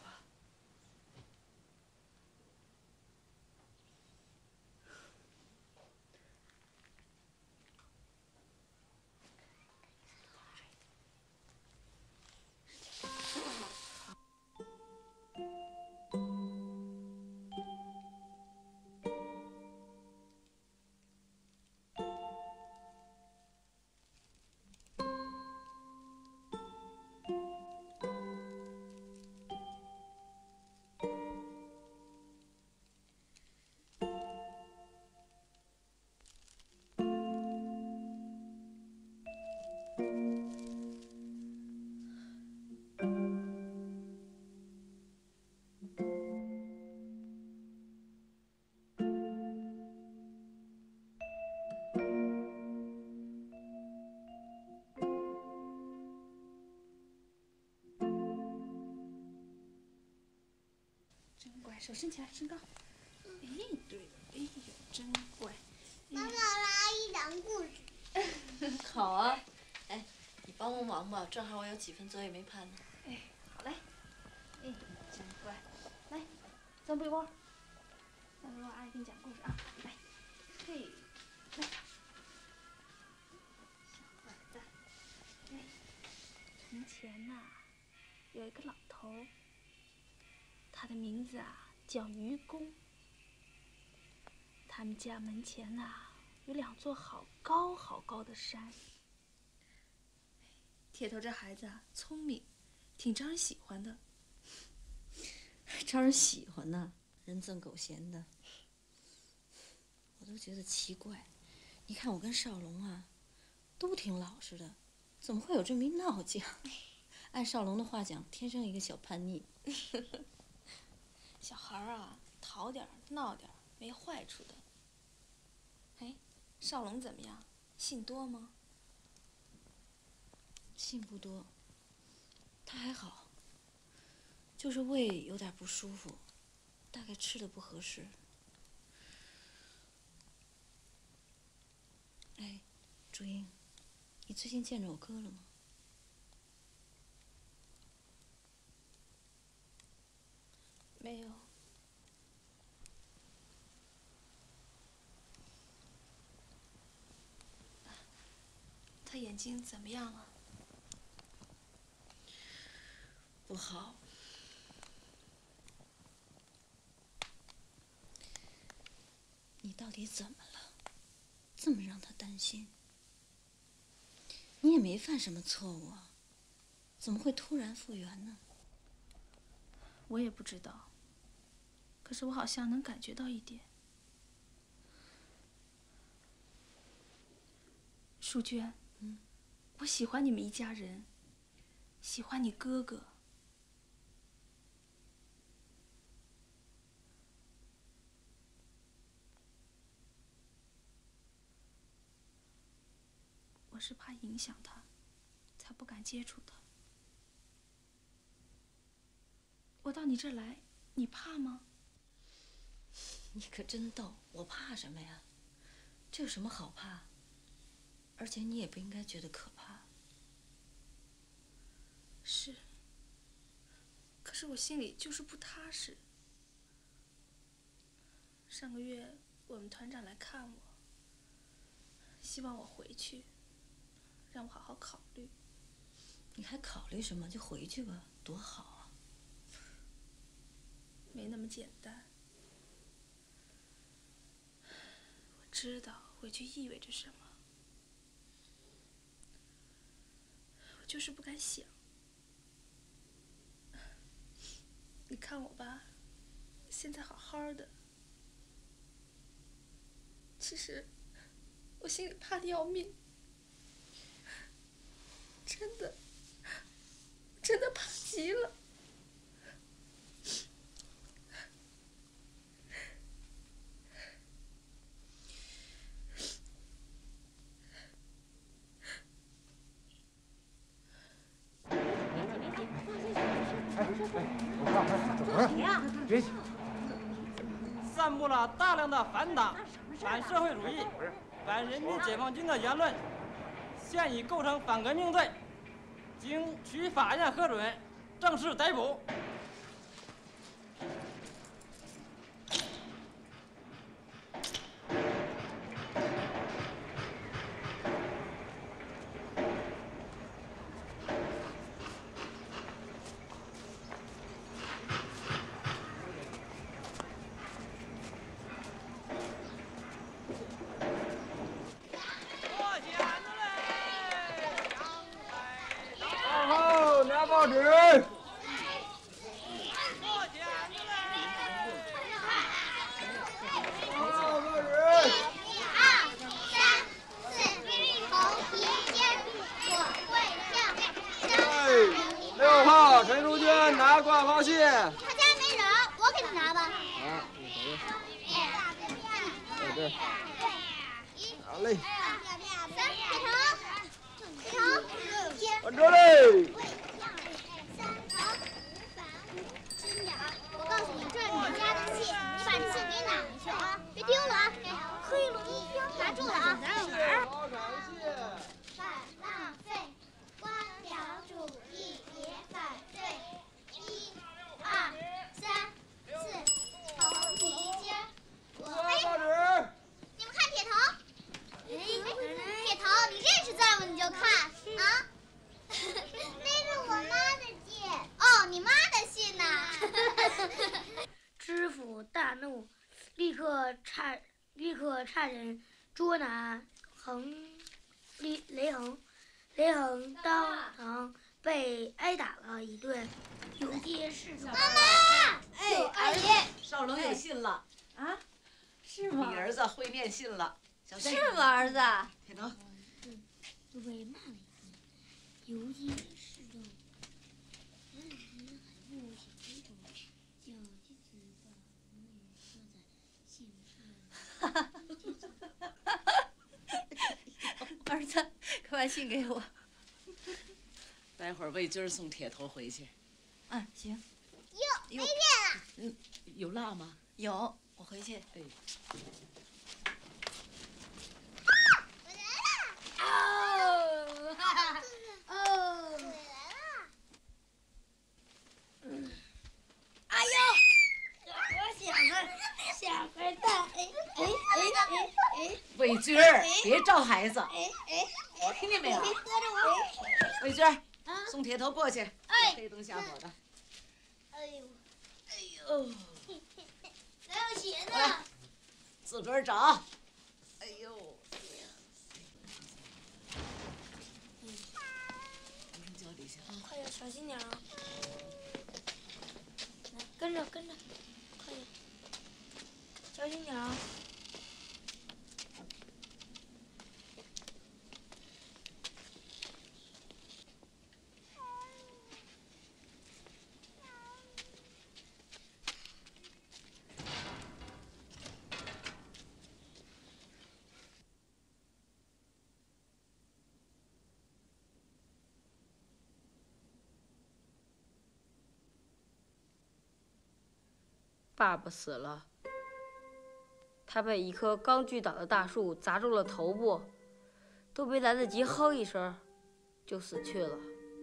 手伸起来，伸高。哎，对了，哎呦，真乖。 妈妈，来阿姨讲故事。 好啊，哎，你帮我忙吧，正好我有几份作业没判呢。哎，好嘞。哎，真乖。来，散步一会儿。散步一会儿，阿姨给你讲故事啊。来，嘿，来。小坏蛋。哎，从前呐、啊，有一个老头，他的名字啊。叫愚公， 他们家门前呐、有两座好高好高的山。铁头这孩子啊，聪明，挺招人喜欢的。 招人喜欢呢，人憎狗嫌的。我都觉得奇怪，你看我跟少龙啊，都挺老实的，怎么会有这么一闹将？按少龙的话讲，天生一个小叛逆。 小孩儿啊，淘点儿闹点儿没坏处的。哎，少龙怎么样？信多吗？ 信不多，他还好，就是胃有点不舒服，大概吃的不合适。哎，朱英，你最近见着我哥了吗？ 没有。他眼睛怎么样了？ 不好。你到底怎么了？这么让他担心？你也没犯什么错误啊，怎么会突然复原呢？ 我也不知道。可是我好像能感觉到一点。淑娟， 嗯， 我喜欢你们一家人，喜欢你哥哥。我是怕影响他，才不敢接触他。我到你这儿来，你怕吗？ 你可真逗，我怕什么呀？这有什么好怕？而且你也不应该觉得可怕。 是。可是我心里就是不踏实。上个月我们团长来看我，希望我回去，让我好好考虑。 你还考虑什么？就回去吧，多好啊！ 没那么简单。我知道回去意味着什么，我就是不敢想。你看我吧，现在好好的，其实我心里怕的要命，真的，真的怕极了。 别急。 散布了大量的反党、反社会主义、反人民解放军的言论，现已构成反革命罪，经区法院核准，正式逮捕。 报纸。六号陈淑娟拿挂号信。 他家没人，我给他拿吧。 啊，在这儿。好嘞。 三，铁头，铁头， 稳住嘞！ 我告诉你，这是你家的信，你把这信给奶奶去啊，别丢了啊！黑龙江，拿住了啊！ 好感谢。 反浪费，官僚主义别反对。一、二、三、四，头皮筋儿。我报纸。 你们看铁头。铁头，你认识字吗？你就看啊。那是我妈的信。哦，你妈的信呐。 知府大怒，立刻差立刻个差人捉拿横雷雷横，雷横当堂被挨打了一顿，有些示众。妈妈， 哎， 阿姨，少龙有信了啊？是吗？ 你儿子会念信了。小是吗，儿子？ 铁头。 为嘛呢？有些示众。 儿子，快把信给我。 待会儿魏军送铁头回去。 嗯，行。 哟，没变了。 嗯，有辣吗？ 有，我回去。 哎。 我来了。 哦，哈哈，哦。 我来了。 嗯。哎呦！我想个小坏蛋，哎哎哎哎哎！ 魏军儿，别招孩子。 哎哎， 听见没有？ 别搁着我。 魏军儿，送铁头过去。 哎， 黑灯瞎火的。 哎呦，哎呦，哪有鞋来， 呢？ 自个儿找。哎呦。不是脚底下啊！ 快点，小心点啊！来，跟着跟着，快点，小心点啊！ 爸爸死了，他被一棵刚锯倒的大树砸中了头部，都没来得及哼一声，就死去了。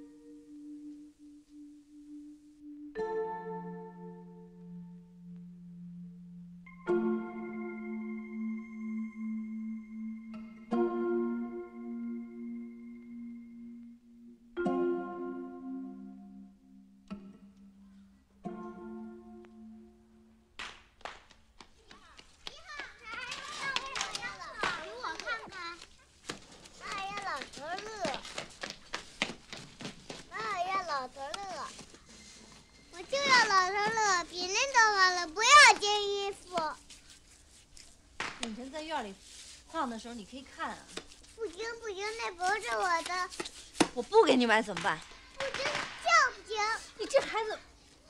你这在院里放的时候，你可以看啊。 不行不行，那不是我的。 我不给你买怎么办？ 不行，这不行。 你这孩子。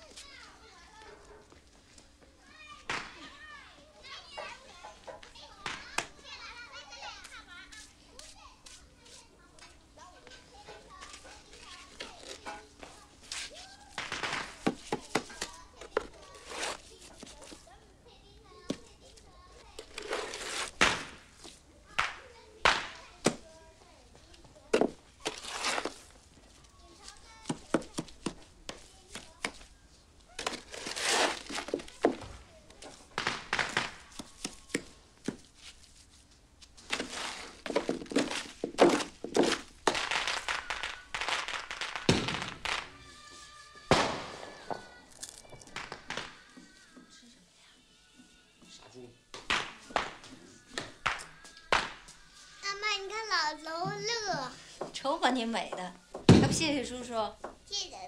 老楼乐， 瞅把你美的，还不谢谢叔叔？ 谢谢。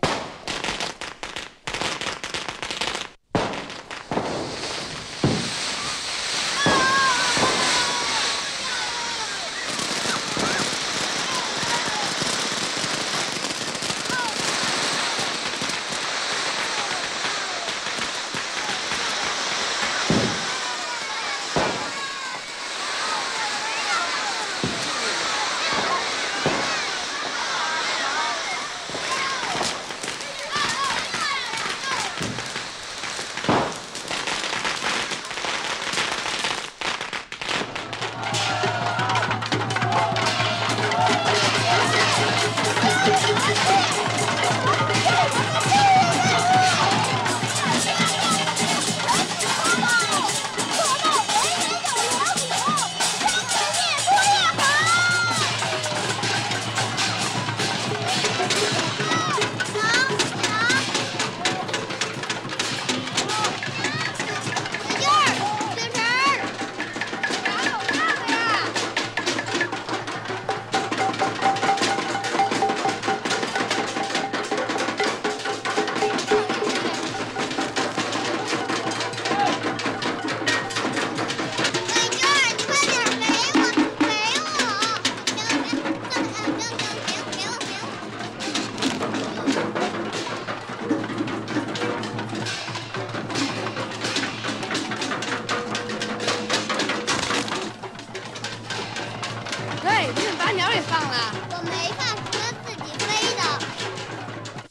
对，你们把鸟给放了。 我没放，是它自己飞的。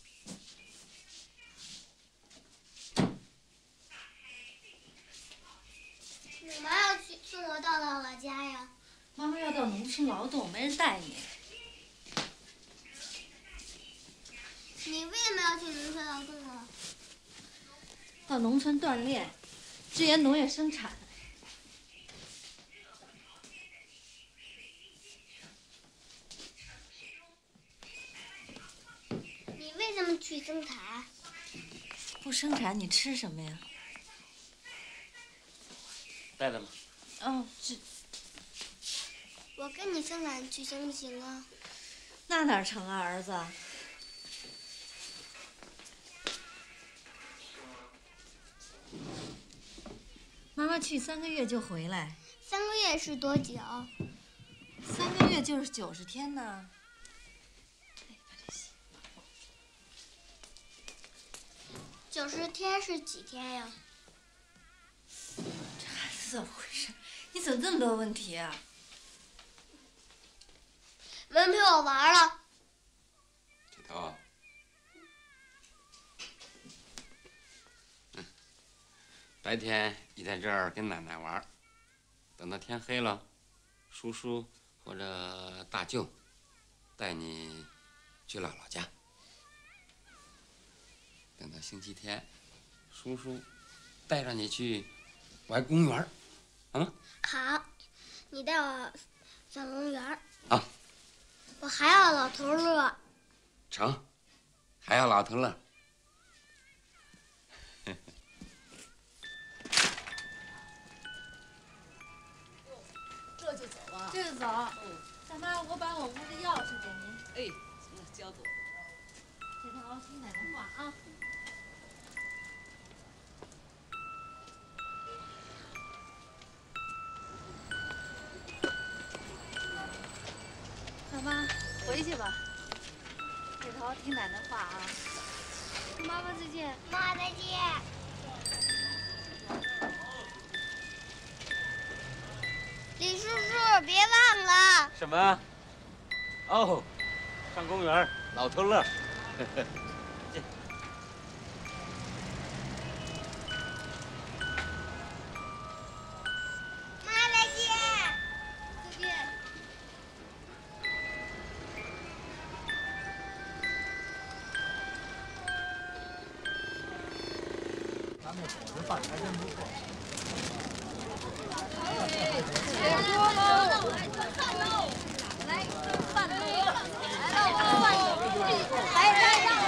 你妈要去送我到姥姥家呀？ 妈妈要到农村劳动，没人带你。 你为什么要去农村劳动啊？ 到农村锻炼，支援农业生产。 你为什么去生产？ 不生产你吃什么呀？ 带着吗？ 哦，这我跟你生产去行不行啊？ 那哪成啊，儿子？妈妈去三个月就回来。 三个月是多久？ 三个月就是九十天呢。 九十天是几天呀？ 这孩子怎么回事？你怎么这么多问题啊？ 文陪我玩了。 铁头，嗯，白天你在这儿跟奶奶玩，等到天黑了，叔叔或者大舅带你去姥姥家。等到星期天，叔叔带着你去玩公园，啊？ 好，你带我上公园。 啊。 我还要老头乐。 成，还要老头乐。 这就走啊？ 这就走。大妈，我把我屋的钥匙给您。 哎，行了，交走。 铁头，听奶奶话啊。大妈，回去吧。铁头，听奶奶话啊。妈妈再见。 妈再见。李叔叔，别忘了。 什么？哦，上公园，老头乐。 妈再见。再见。 咱们伙食饭还真不错。 别说喽，饭喽，来饭喽，来喽，饭喽，来来来。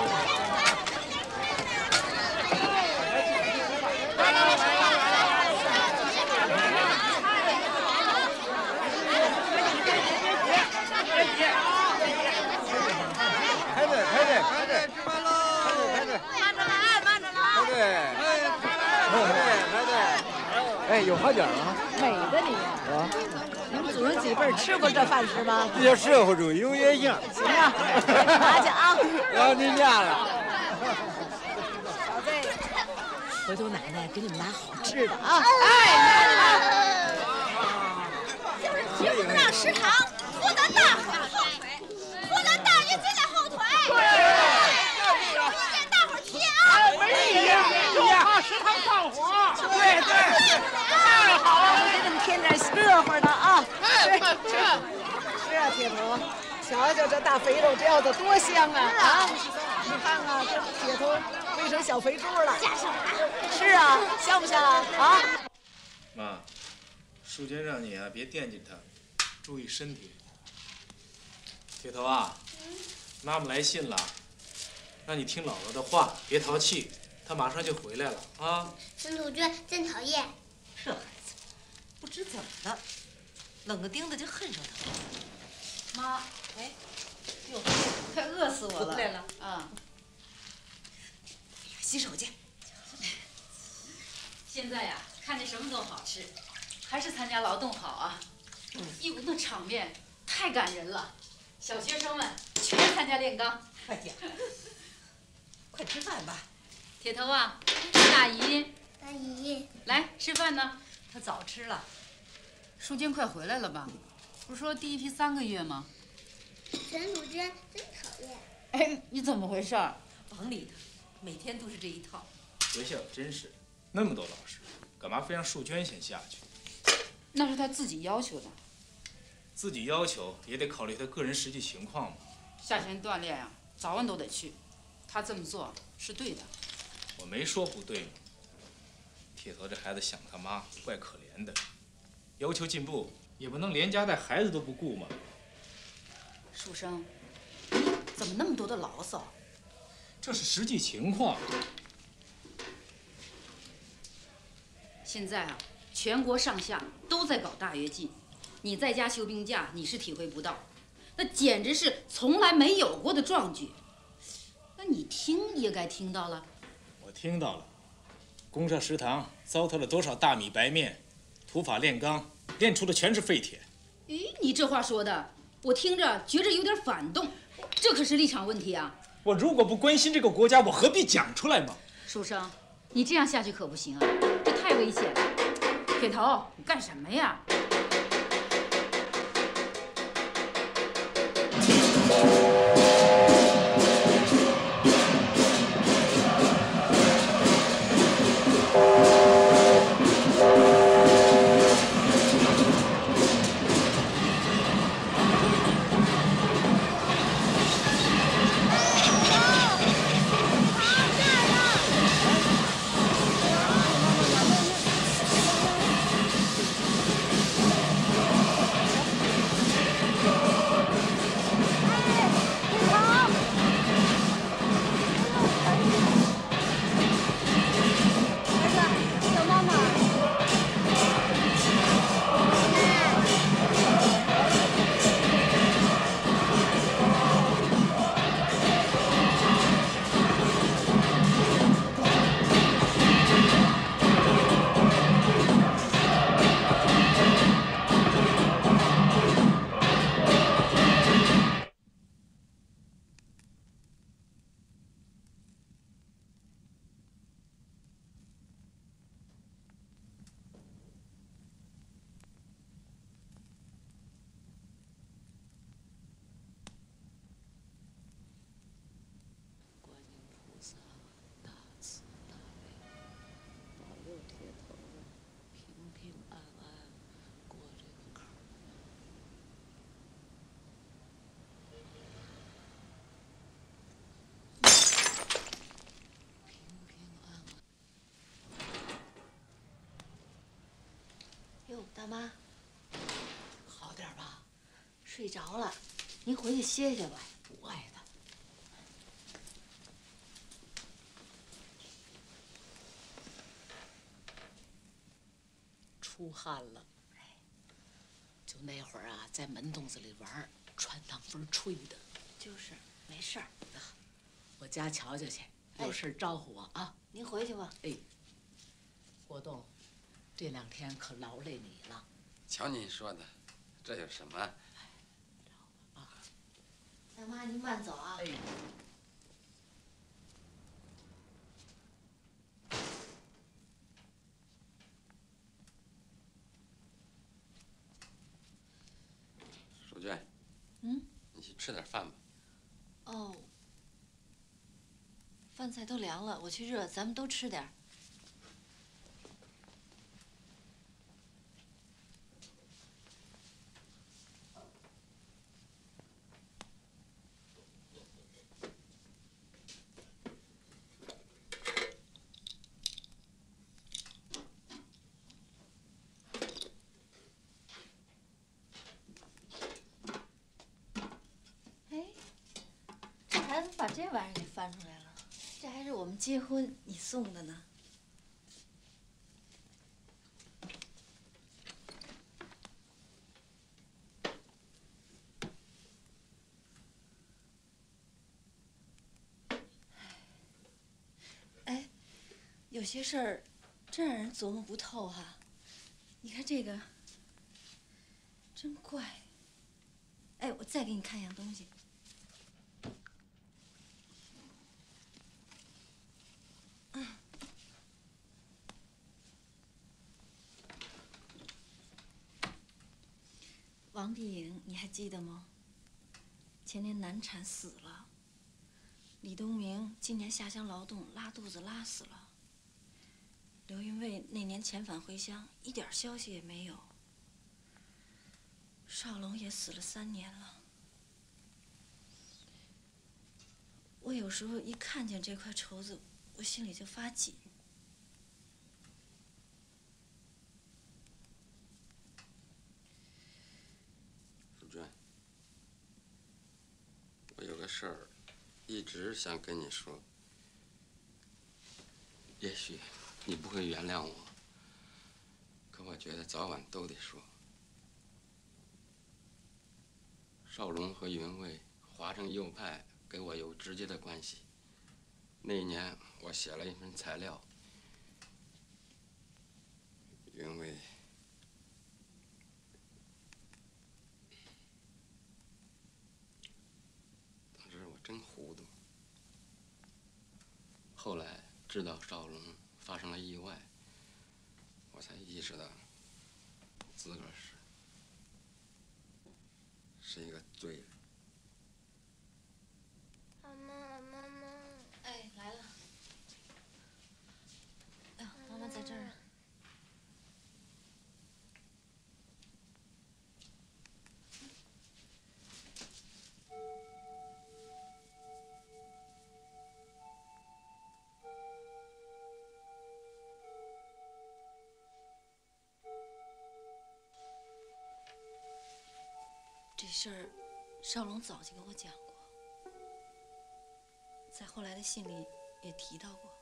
排队排队排队，吃饭喽！排队慢着来，慢着来。 排队排队排队。哎，有好景啊！ 美的你啊！ 你们祖上几辈吃过这饭食吗？ 这叫社会主义优越性。 行啊，拿去啊！ 要您家了。 小子，回头奶奶给你们拿好吃的啊！ 哎，就是绝不能让食堂拖咱大伙的后腿，拖咱大爷嘴的后腿。对，有意见大伙提啊！ 没意见，就怕食堂放火。对对，太好了， 给你们添点热乎的啊！ 哎， 吃吃。是啊，铁头，瞧瞧这大肥肉吊的多香啊！啊，你看看这铁头喂成小肥猪了。是啊，香不香啊？啊！ 妈，淑娟让你啊别惦记他，注意身体。铁头啊，妈妈来信了，让你听姥姥的话，别淘气，她马上就回来了啊。 孙土娟真讨厌。 这孩子，不知怎么的，冷个钉子就恨上他了。 妈，哎，哟，快饿死我了！ 回来了啊！ 洗手去。 现在呀，看见什么都好吃，还是参加劳动好啊！义乌那场面太感人了，小学生们全参加炼钢。 哎呀，快吃饭吧。 铁头啊，大姨， 大姨， 来吃饭呢。 他早吃了。 淑娟快回来了吧？ 不是说第一批三个月吗？ 陈主任真讨厌。 哎，你怎么回事？ 甭理他，每天都是这一套。 学校真是那么多老师，干嘛非让淑娟先下去？ 那是他自己要求的。 自己要求也得考虑他个人实际情况嘛。 夏天锻炼呀、啊，早晚都得去。他这么做是对的。 我没说不对嘛。铁头这孩子想他妈，怪可怜的。要求进步，也不能连家带孩子都不顾嘛。 书生，怎么那么多的牢骚？ 这是实际情况。 现在啊，全国上下都在搞大跃进，你在家休病假，你是体会不到，那简直是从来没有过的壮举。那你听也该听到了。 我听到了，公社食堂糟蹋了多少大米白面，土法炼钢，炼出的全是废铁。 咦，你这话说的，我听着觉着有点反动，这可是立场问题啊。 我如果不关心这个国家，我何必讲出来嘛？ 书生，你这样下去可不行啊，这太危险了。铁头，你干什么呀？ 哟，大妈，好点吧？睡着了，您回去歇歇吧。 不爱他。出汗了。就那会儿啊，在门洞子里玩，穿堂风吹的。 就是，没事儿。 我家瞧瞧去，有事招呼我啊。 您回去吧。 哎，国栋，这两天可劳累你了。 瞧您说的，这有什么？ 啊，大妈您慢走啊。 哎。 淑娟。 嗯。 你去吃点饭吧。 哦。饭菜都凉了，我去热，咱们都吃点儿。哎，这孩子把这玩意儿给翻出来了。这还是我们结婚你送的呢。哎，有些事儿真让人琢磨不透哈。你看这个，真怪。哎，我再给你看一样东西。 黄帝颖，你还记得吗？前年难产死了。李东明今年下乡劳动，拉肚子拉死了。刘云卫那年遣返回乡，一点消息也没有。少龙也死了三年了。我有时候一看见这块绸子，我心里就发紧。 淑娟，我有个事儿，一直想跟你说。也许你不会原谅我，可我觉得早晚都得说。少龙和云卫划成右派，跟我有直接的关系。那一年我写了一份材料，云卫当时我真糊涂。后来知道少龙发生了意外，我才意识到自个儿是是一个罪人。 妈妈，妈妈。 哎，来了。哎呦，妈妈在这儿。这事儿，少龙早就跟我讲过，在后来的信里也提到过。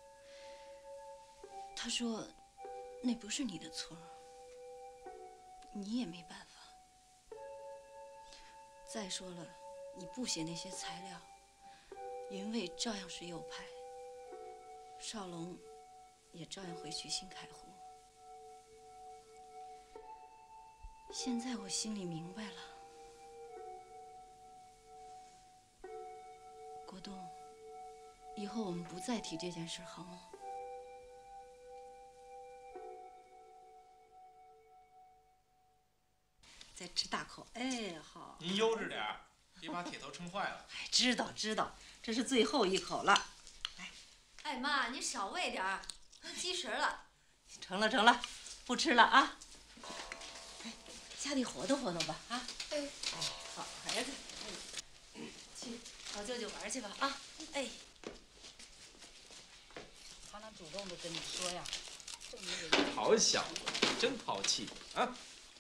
他说，那不是你的错，你也没办法。再说了，你不写那些材料，云卫照样是右派，少龙也照样会去新凯湖。现在我心里明白了。国栋，以后我们不再提这件事，好吗？再吃大口，哎，好。 您悠着点儿，别把铁头撑坏了。 哎，知道知道，这是最后一口了。来， 哎妈，你少喂点儿，都积食了。 成了成了，不吃了啊。哎，下地活动活动吧啊。 哎， 哎，好孩子，哎，去找舅舅玩去吧啊。哎，他能主动的跟你说呀，证明人。 好小子，真淘气啊！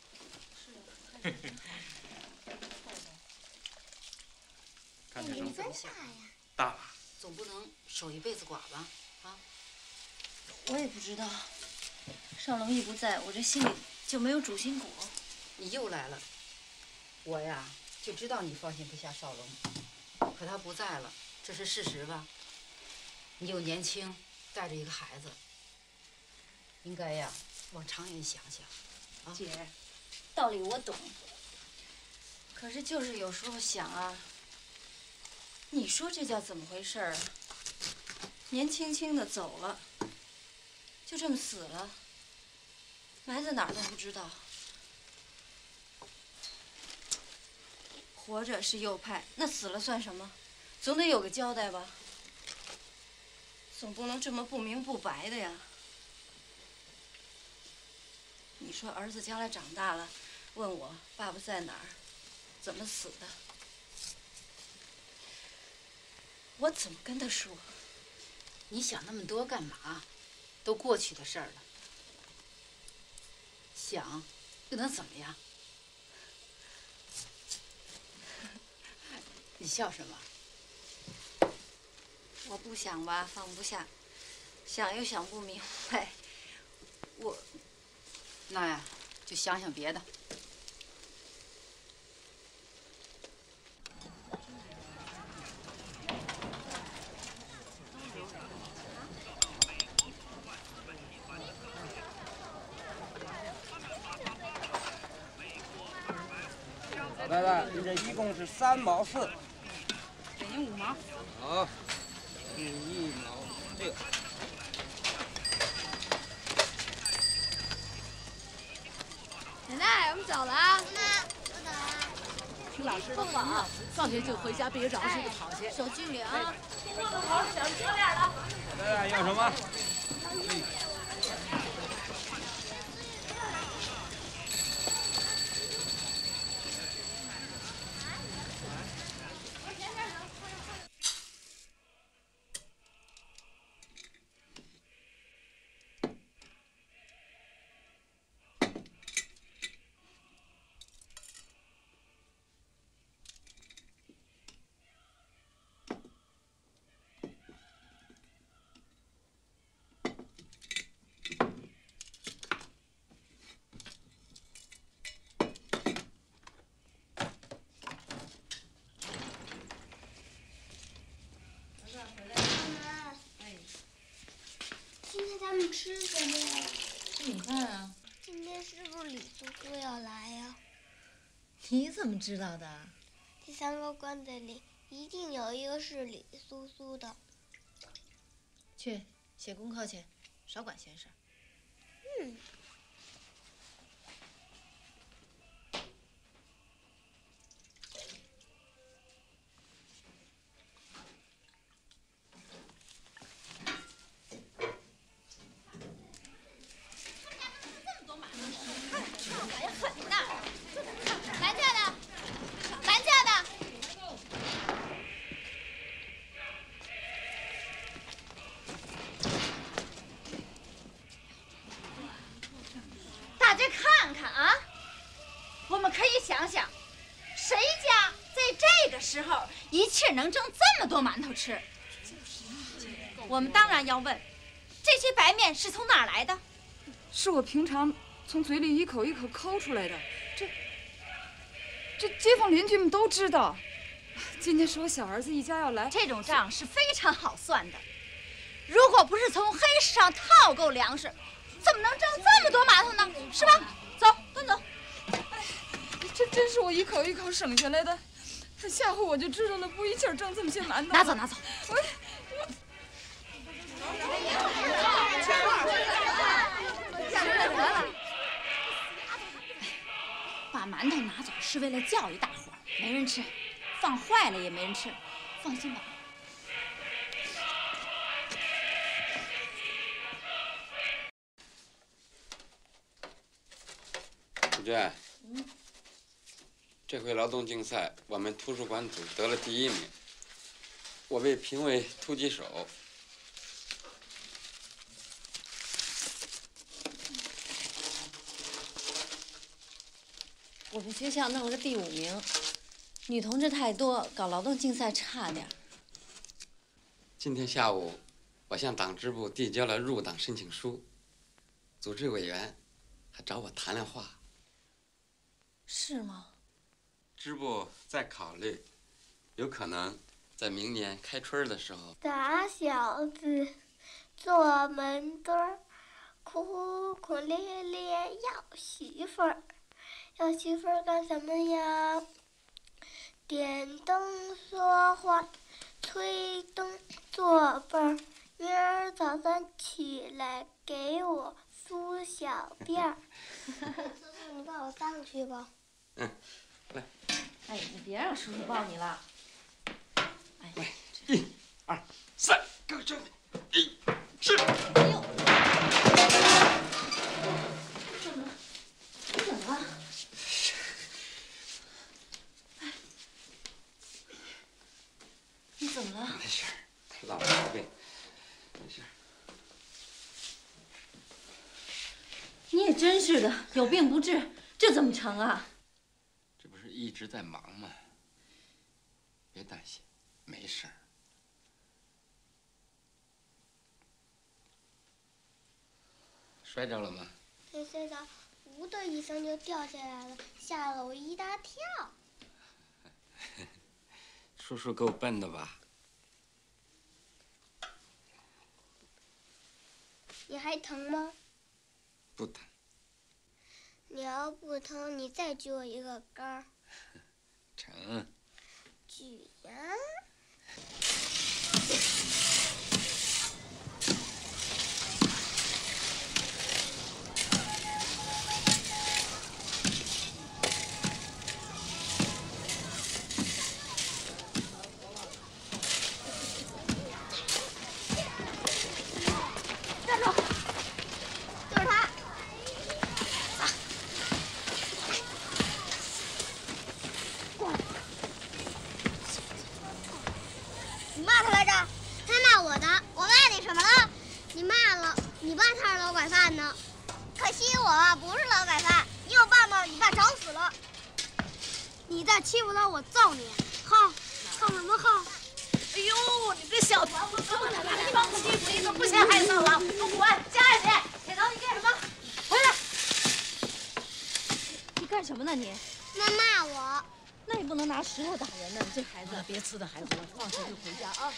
看这你怎么想？ 大吧？ 总不能守一辈子寡吧？啊？ 我也不知道。少龙一不在，我这心里就没有主心骨。 你又来了，我呀就知道你放心不下少龙，可他不在了，这是事实吧？你又年轻，带着一个孩子，应该呀往长远想想。啊、 姐，道理我懂，可是就是有时候想啊，你说这叫怎么回事儿啊？年轻轻的走了，就这么死了，埋在哪儿都不知道。活着是右派，那死了算什么？总得有个交代吧？总不能这么不明不白的呀。你说儿子将来长大了，问我爸爸在哪儿，怎么死的，我怎么跟他说？ 你想那么多干嘛？都过去的事儿了，想又能怎么样？你笑什么？ 我不想吧，放不下；想又想不明白。我， 那呀，就想想别的。 老太太，你这一共是三毛四。 给您五毛。 好，嗯，一毛六。 奶奶，我们走了啊。妈妈， 听老师的话啊，放学就回家，别找睡就跑去。 守纪律啊！ 听话的好，小心点了。 来，要什么？ 吃什么呀？ 吃米饭啊。 今天是不是李叔叔要来呀？ 你怎么知道的？ 这三个罐子里一定有一个是李叔叔的。 去写功课去，少管闲事。 嗯。 时候一气能蒸这么多馒头吃，我们当然要问，这些白面是从哪儿来的？ 是我平常从嘴里一口一口抠出来的。这这街坊邻居们都知道。今天是我小儿子一家要来， 这种账是非常好算的。如果不是从黑市上套购粮食，怎么能蒸这么多馒头呢？是吧？走，端走。 哎，这真是我一口一口省下来的。 下回我就知道了，不一气儿蒸这么些馒头。 拿走，拿走。 我我。 把馒头拿走是为了教育大伙儿，没人吃；放坏了也没人吃。放心吧。 主任。嗯。 这回劳动竞赛，我们图书馆组得了第一名，我被评为突击手。 我们学校弄了个第五名，女同志太多，搞劳动竞赛差点。 今天下午，我向党支部递交了入党申请书，组织委员还找我谈了话。 是吗？ 支部在考虑，有可能在明年开春的时候。 大小子坐门墩儿，哭哭咧咧要媳妇儿，要媳妇儿干什么呀？点灯说话，吹灯作伴，明儿早上起来给我梳小辫儿。叔叔，你抱我上去吧。 嗯。 来， 哎，你别让叔叔抱你了。 哎，来，一、二、三，给我准备，一、是。 哎呦！怎么了？你怎么了？哎，你怎么了？ 没事儿，老毛病，没事儿。 你也真是的，有病不治，这怎么成啊？ 一直在忙嘛，别担心，没事儿。摔着了吗？ 没摔着，呜的一声就掉下来了，吓了我一大跳。 叔叔够笨的吧？ 你还疼吗？ 不疼。 你要不疼，你再举我一个杆儿。 成。 举呀！ 爸才是劳改犯呢。可惜我爸不是劳改犯，你有爸吗？你爸找死了。你再欺负他，我揍你！耗，耗什么耗？ 哎呦，你这小团子，怎么能拿棒子欺负一个不嫌害臊的？给我滚！家里去！铁头，你干什么？回来！ 你干什么呢你？ 妈骂我。 那也不能拿石头打人呢，你这孩子。 别呲的孩子了，放学就回家啊。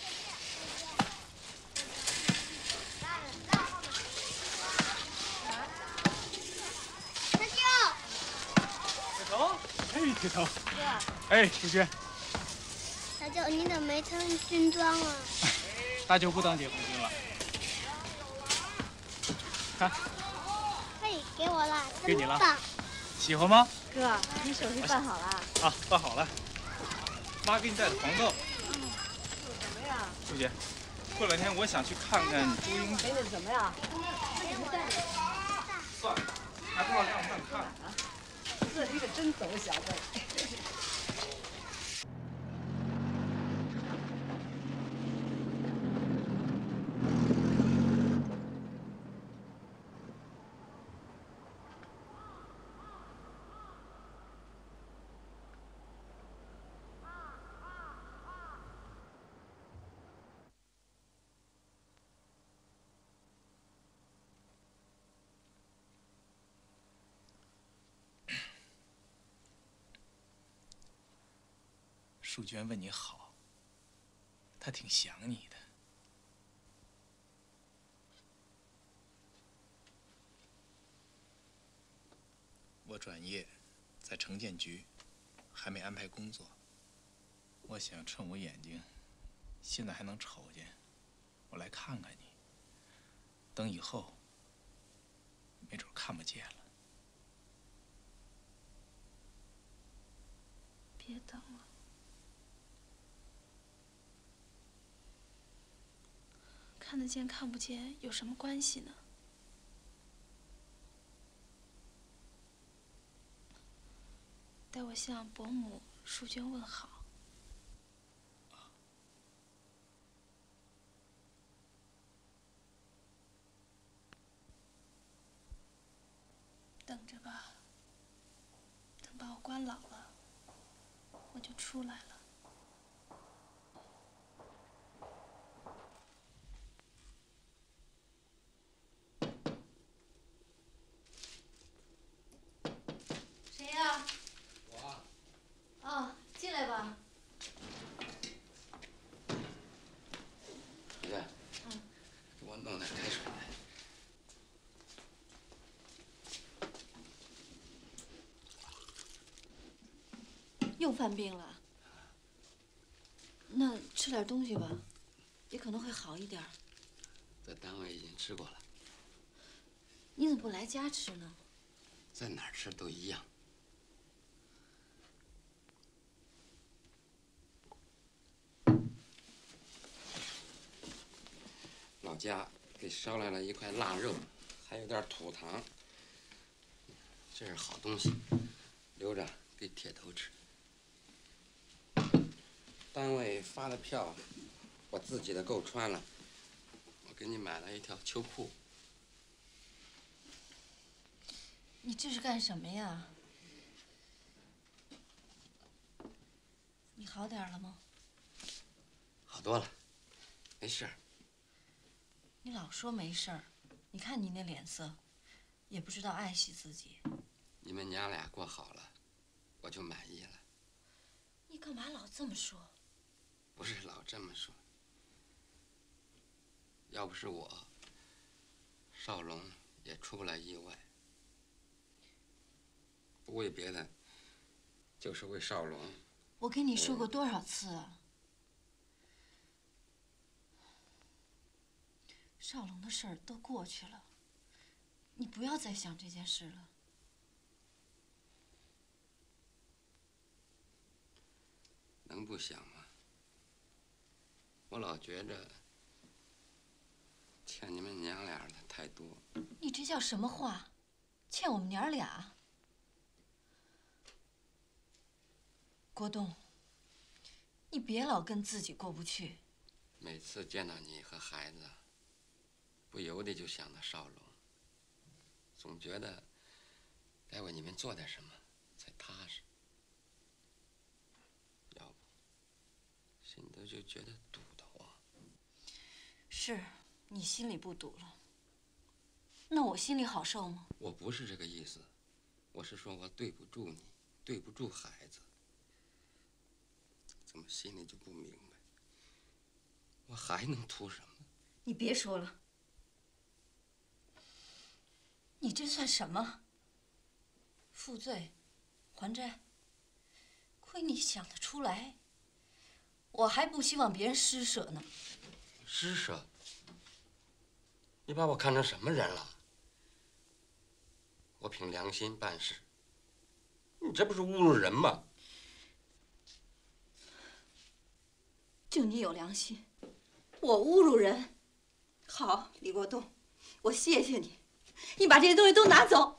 大舅。 铁头，哎，铁头。 哥。 哎，淑娟。 大舅，你怎么没穿军装啊？ 大舅不当解放军了。看。 嘿，给我了， 给你了。 棒。 喜欢吗？ 哥，你手续办好了？ 啊，办好了。妈给你带的黄豆。 嗯。做什么呀？ 淑娟，过两天我想去看看朱英。 给你什么呀？ 算了，还不知道让不让看啊？ 这你可真懂小子。 淑娟问你好，她挺想你的。我转业，在城建局，还没安排工作。我想趁我眼睛现在还能瞅见，我来看看你。等以后，没准看不见了。 别等了。看得见看不见有什么关系呢？代我向伯母淑娟问好。等着吧，等把我关老了，我就出来了。 谁呀？我。哦，进来吧。 姐，嗯，给我弄点开水来。 又犯病了？那吃点东西吧，也可能会好一点。 在单位已经吃过了。 你怎么不来家吃呢？ 在哪儿吃都一样。老家给捎来了一块腊肉，还有点土糖。这是好东西，留着给铁头吃。单位发的票，我自己的够穿了。我给你买了一条秋裤。 你这是干什么呀？你好点了吗？ 好多了，没事儿。 你老说没事儿，你看你那脸色，也不知道爱惜自己。 你们娘俩过好了，我就满意了。 你干嘛老这么说？ 不是老这么说。要不是我，少龙也出不来意外。不为别的，就是为少龙。 我跟你说过多少次啊？少龙的事儿都过去了，你不要再想这件事了。 能不想吗？我老觉着欠你们娘俩的太多。 你这叫什么话？欠我们娘俩？国栋，你别老跟自己过不去。 每次见到你和孩子，不不由得就想到少龙，总觉得该为你们做点什么才踏实。要不，心头就觉得堵得慌。 是，你心里不堵了，那我心里好受吗？ 我不是这个意思，我是说我对不住你，对不住孩子。怎么心里就不明白？我还能图什么？ 你别说了，你这算什么？负罪，还债？亏你想得出来！我还不希望别人施舍呢。 施舍？你把我看成什么人了？我凭良心办事，你这不是侮辱人吗？ 就你有良心，我侮辱人。好，李国栋，我谢谢你，你把这些东西都拿走。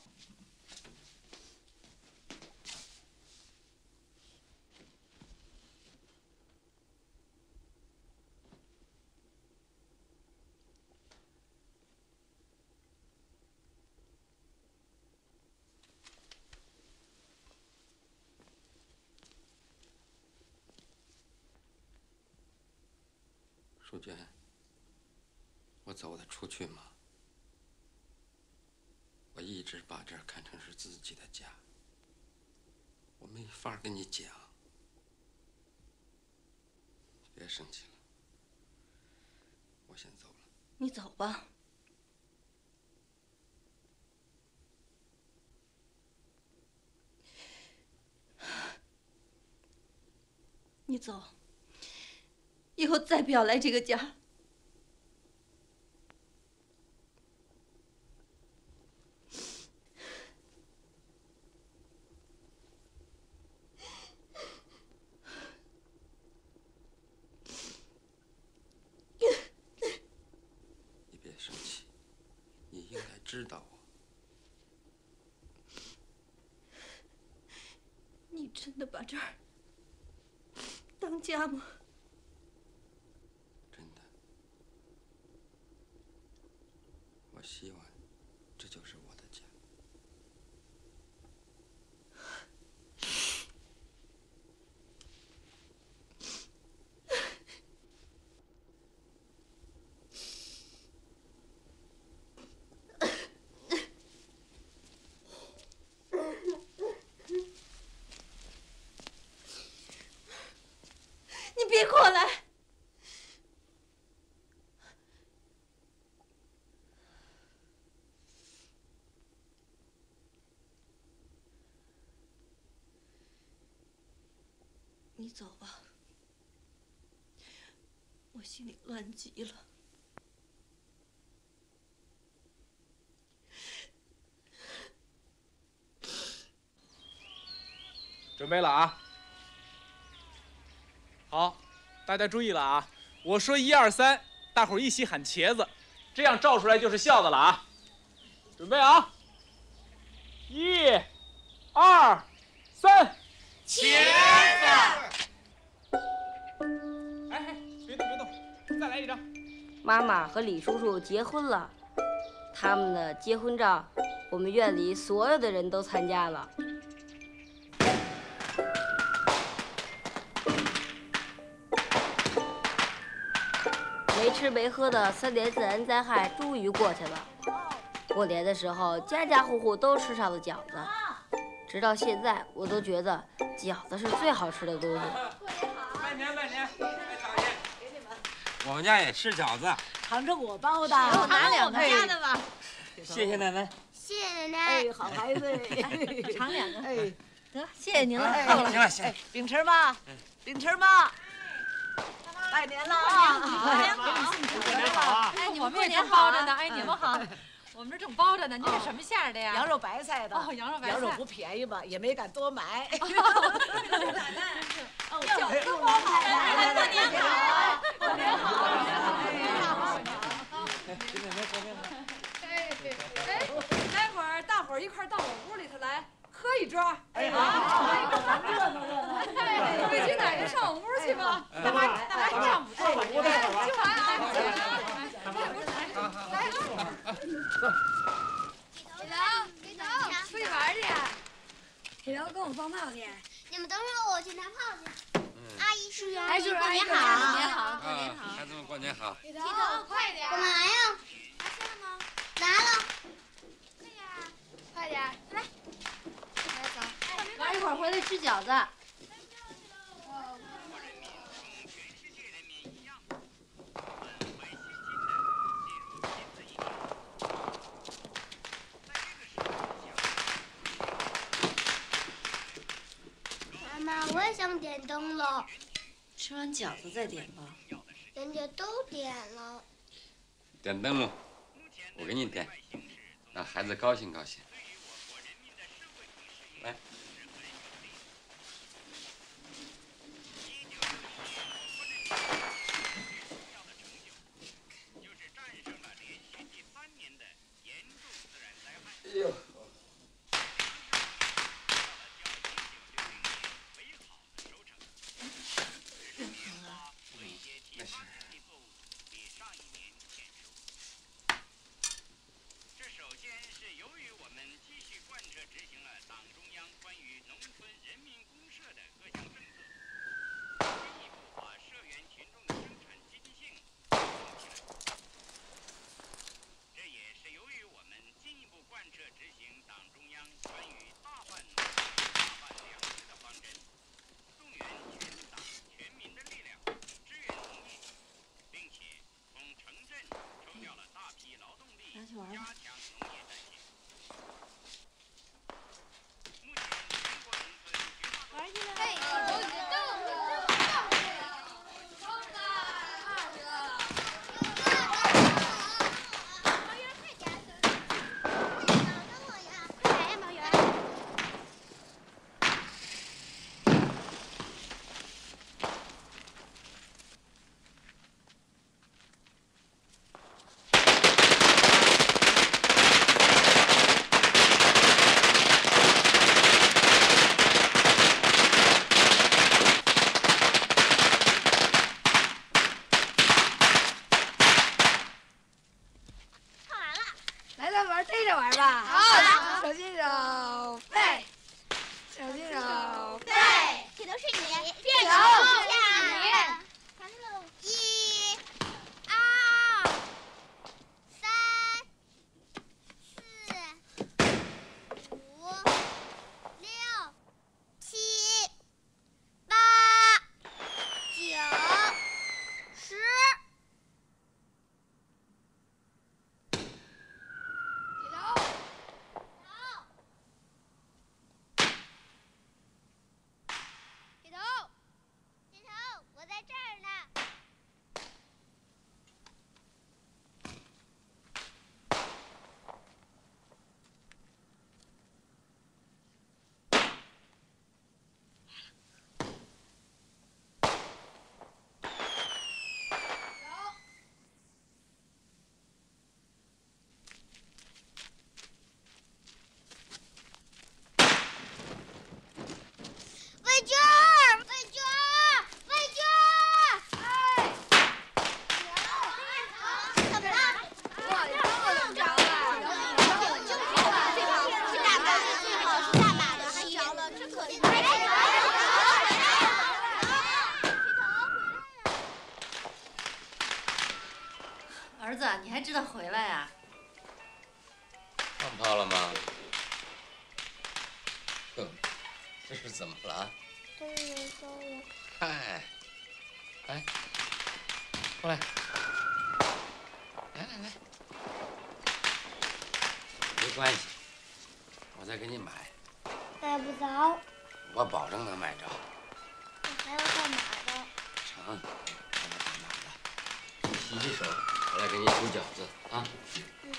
淑娟，我走得出去吗？我一直把这儿看成是自己的家，我没法跟你讲。别生气了，我先走了。 你走吧。你走，以后再不要来这个家。 你别生气，你应该知道我。 你真的把这儿当家吗？ 真的，我希望这就是我的家。 你别过来！你走吧，我心里乱极了。 准备了啊！好，大家注意了啊！我说一二三，大伙儿一起喊茄子，这样照出来就是笑的了啊！准备啊！一、二、三， 茄子！ 哎哎，别动别动，再来一张。 妈妈和李叔叔结婚了，他们的结婚照，我们院里所有的人都参加了。没吃没喝的三年自然灾害终于过去了。过年的时候，家家户户都吃上了饺子，直到现在，我都觉得饺子是最好吃的东西。 拜年拜年！ 我们家也吃饺子， 尝尝我包的， 我拿两个家的吧。 谢谢奶奶。 谢谢奶奶。 哎，好孩子， 尝两个。 哎， 得，谢谢您了。 哎， 行了行了。 秉辰妈，秉辰妈，拜年了啊！ 过年好， 过年好啊！ 哎，你们过年包着呢，哎，你们好。我们这正包着呢，您这什么馅儿的呀？ 羊肉白菜的。 哦，羊肉白菜。 羊肉不便宜吧，也没敢多买。 奶奶，哦，饺子包好，哎，过年好，过年好，过年好，过年好。 给奶奶过年好。 哎哎，待会儿大伙儿一块儿到我屋里头来喝一桌。 哎好，咱热闹热闹。 哎，委屈奶奶上我屋去吧。 大妈，大妈这样不错， 我得走了。 今晚啊，今晚啊，来啊。 走。铁头，铁头，出去玩去。铁头跟我放炮去。 你们等会儿，我去拿炮去。阿姨，叔叔， 哎，叔叔阿姨， 过年好， 过年好， 过年好，孩子们过年好。 铁头，快点。 干嘛呀？ 拿枪呢？ 拿了。 快点，快点，来。来走。 玩一会儿回来吃饺子。 妈妈，我也想点灯了。 吃完饺子再点吧。 人家都点了。 点灯笼，我给你点，让孩子高兴高兴。来。哎呦。 拿去玩吧。 玩去了。嘿，我已经动了。来，咱玩对着玩吧。好，手心手背，手心手背。 铁头是你， 变头是你。一、二、三、四、五、六、七、八、九、十。 铁头，铁头，我在这儿呢。魏军儿，魏军儿，魏军儿！哎，怎么了？ 哇，你这么怎么着啊？ 我就说了，这把这大把是最好是大把的，还着了，真可惜。回来呀！ 儿子，你还知道回来呀？ 放炮了吗？哼，这是怎么了？ 灯没烧了。 嗨，来，过来，来来来，没关系，我再给你买， 买不着。 我保证能买着。 我还要干嘛的？ 成，看看干嘛的？洗洗手，我来给你煮饺子啊。 嗯。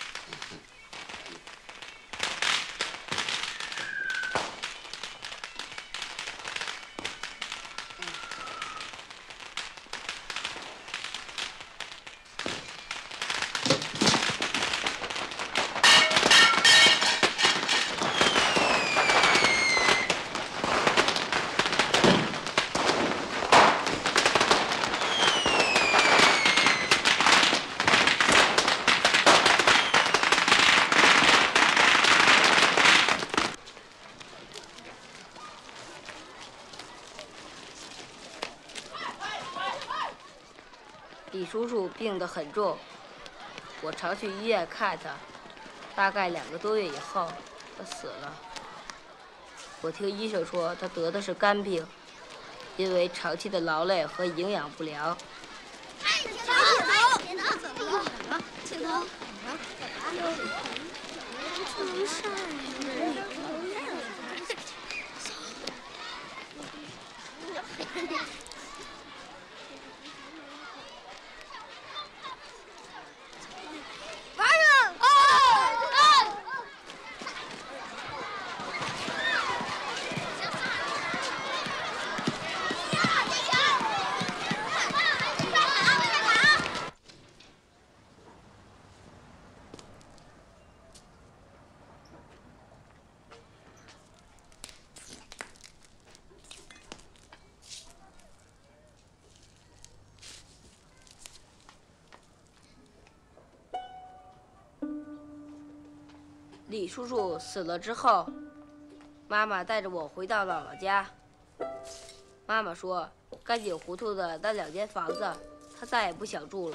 李叔叔病得很重，我常去医院看他。大概两个多月以后，他死了。我听医生说，他得的是肝病，因为长期的劳累和营养不良。 哎，铁头，铁头，怎么了？铁头，出事儿了！ 马上！哦哦！ 李叔叔死了之后，妈妈带着我回到姥姥家。妈妈说，干净糊涂的那两间房子，她再也不想住了。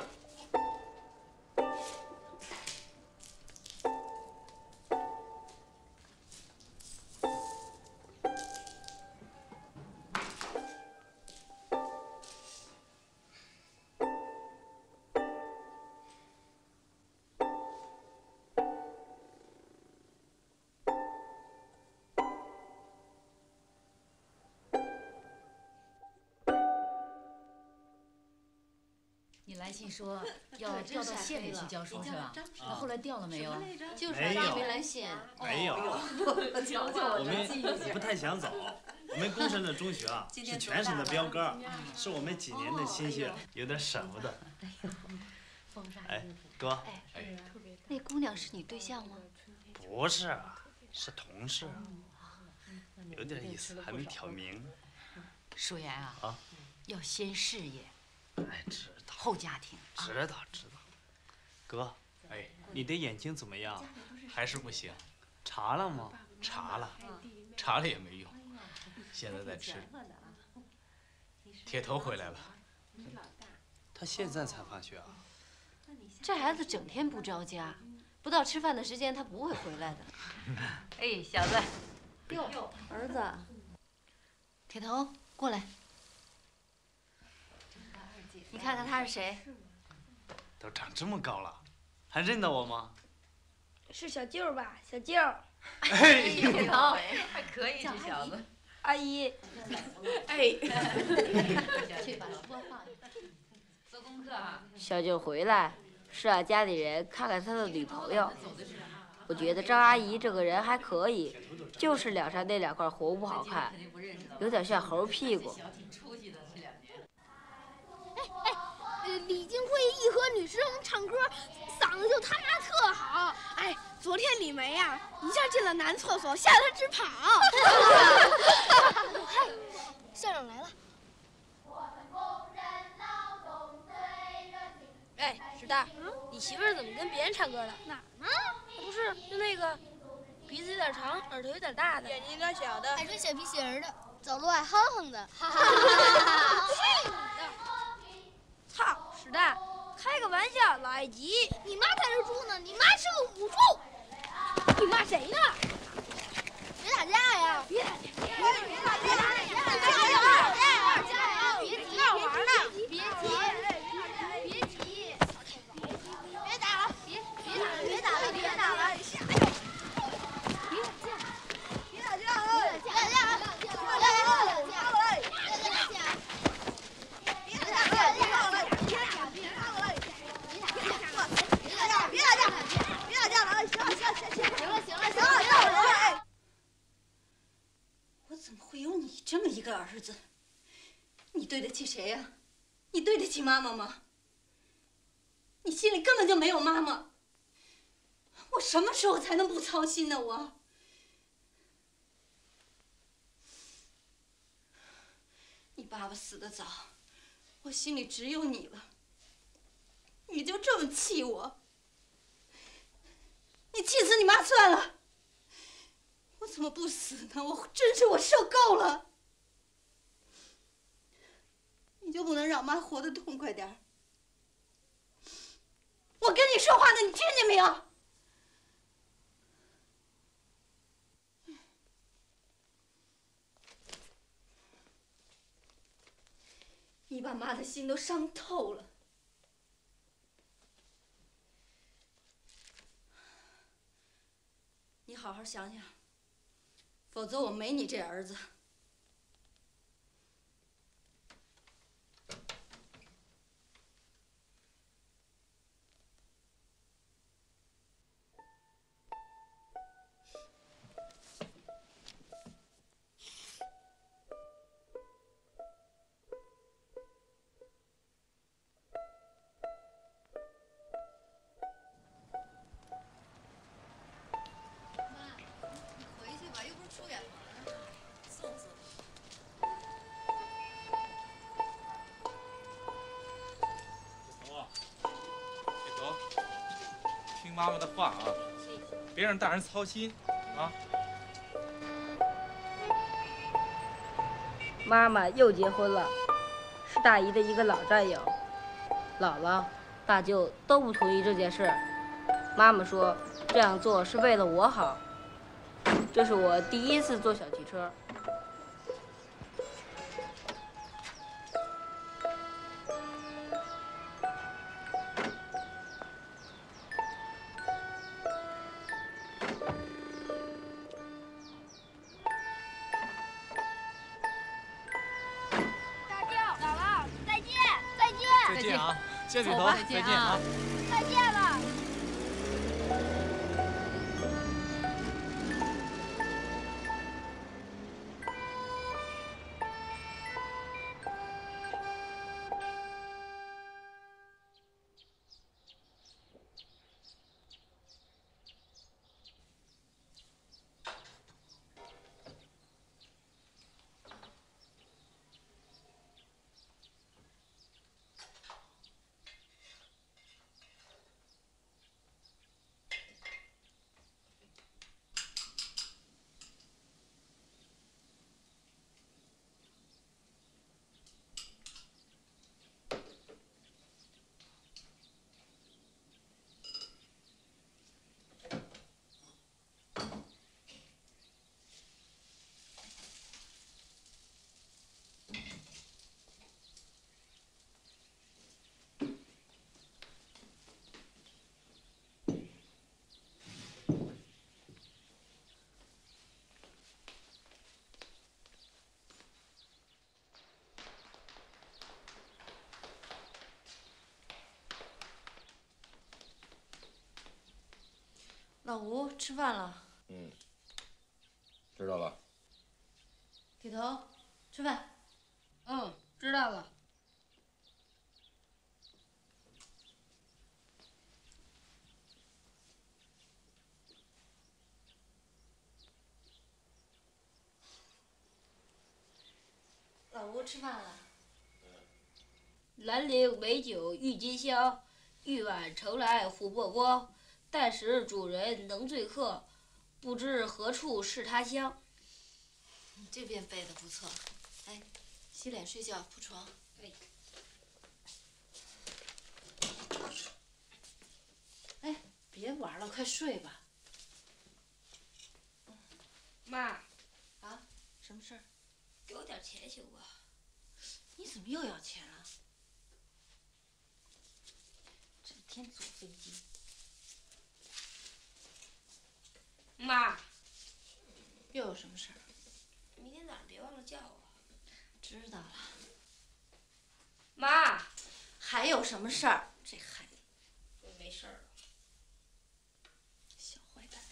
你来信说要调到县里去教书是吧？那后来调了没有？ 就是没有没来信。 没有。我们不太想走。我们公山的中学啊，是全省的标杆，是我们几年的心血，有点舍不得。哎，哥， 哎，那姑娘是你对象吗？ 不是，是同事，有点意思，还没挑明。 舒言啊， 啊， 要先事业， 哎，知道， 后家庭。 知道知道。哥，哎，你的眼睛怎么样？ 还是不行。 查了吗？ 查了，查了也没用。现在在吃。铁头回来了。 他现在才放学啊？ 这孩子整天不着家，不到吃饭的时间他不会回来的。 哎，小子。 哟，儿子。铁头，过来。你看看他是谁？ 都长这么高了，还认得我吗？ 是小舅吧？小舅。 哎呦，还可以这小子。 阿姨。 哎。 去把书包放下。 做功课啊。 小舅回来是让家里人看看他的女朋友。我觉得张阿姨这个人还可以，就是脸上那两块胡不好看，有点像猴屁股。 李金辉一和女生唱歌，嗓子就他妈特好。哎，昨天李梅呀、啊，一下进了男厕所，吓得他直跑。校长来了。哎，石大，嗯、你媳妇儿怎么跟别人唱歌了？哪儿呢？不是，就那个鼻子有点长，耳朵有点大的，眼睛有点小的， 还穿小皮鞋的，走路爱哼哼的。 哈哈哈！去你的！操，石大，开个玩笑，老爱急。 你妈才是猪呢，你妈是个母猪。 你骂谁呢？ 别打架呀！ 别打架！ 别打架！别打架！别打架！加油！别急， 闹玩呢！ 别急，别急，别打了！别别打了！别打了！别打了！别打架了！别打架了！别打架了！别打架了！ 我怎么会有你这么一个儿子？你对得起谁呀？你对得起妈妈吗？你心里根本就没有妈妈。我什么时候才能不操心呢？我。你爸爸死得早，我心里只有你了。你就这么气我？你气死你妈算了。我怎么不死呢？我真是我受够了。你就不能让妈活得痛快点儿？ 说话呢，你听见没有？你把妈的心都伤透了。你好好想想，否则我没你这儿子。 妈妈的话啊，别让大人操心啊。 妈妈又结婚了，是大姨的一个老战友。姥姥、大舅都不同意这件事。妈妈说这样做是为了我好。这是我第一次坐小汽车。 再见啊，谢谢头，再见啊， 再见了。 老吴，吃饭了。 嗯，知道了。 铁头，吃饭。 嗯，知道了。 老吴，吃饭了。 兰陵美酒郁金香，玉碗盛来琥珀光。但使主人能醉客，不知何处是他乡。 你这遍背的不错。哎，洗脸睡觉铺床。 哎。 哎，别玩了，快睡吧。 妈。 啊？什么事儿？ 给我点钱行吗？ 你怎么又要钱啊？整天坐飞机。 妈。 又有什么事儿？ 明天早上别忘了叫我。 知道了。 妈。 还有什么事儿？这孩子。 没事儿了。 小坏蛋。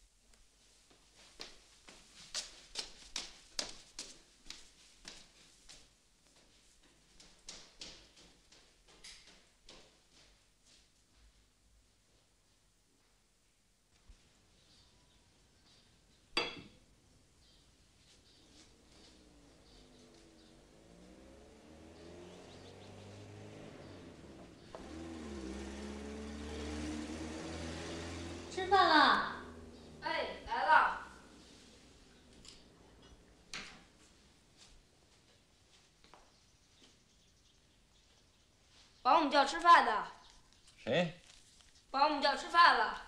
吃饭了。 哎，来了。把我们叫吃饭的。 谁？ 保姆叫吃饭了。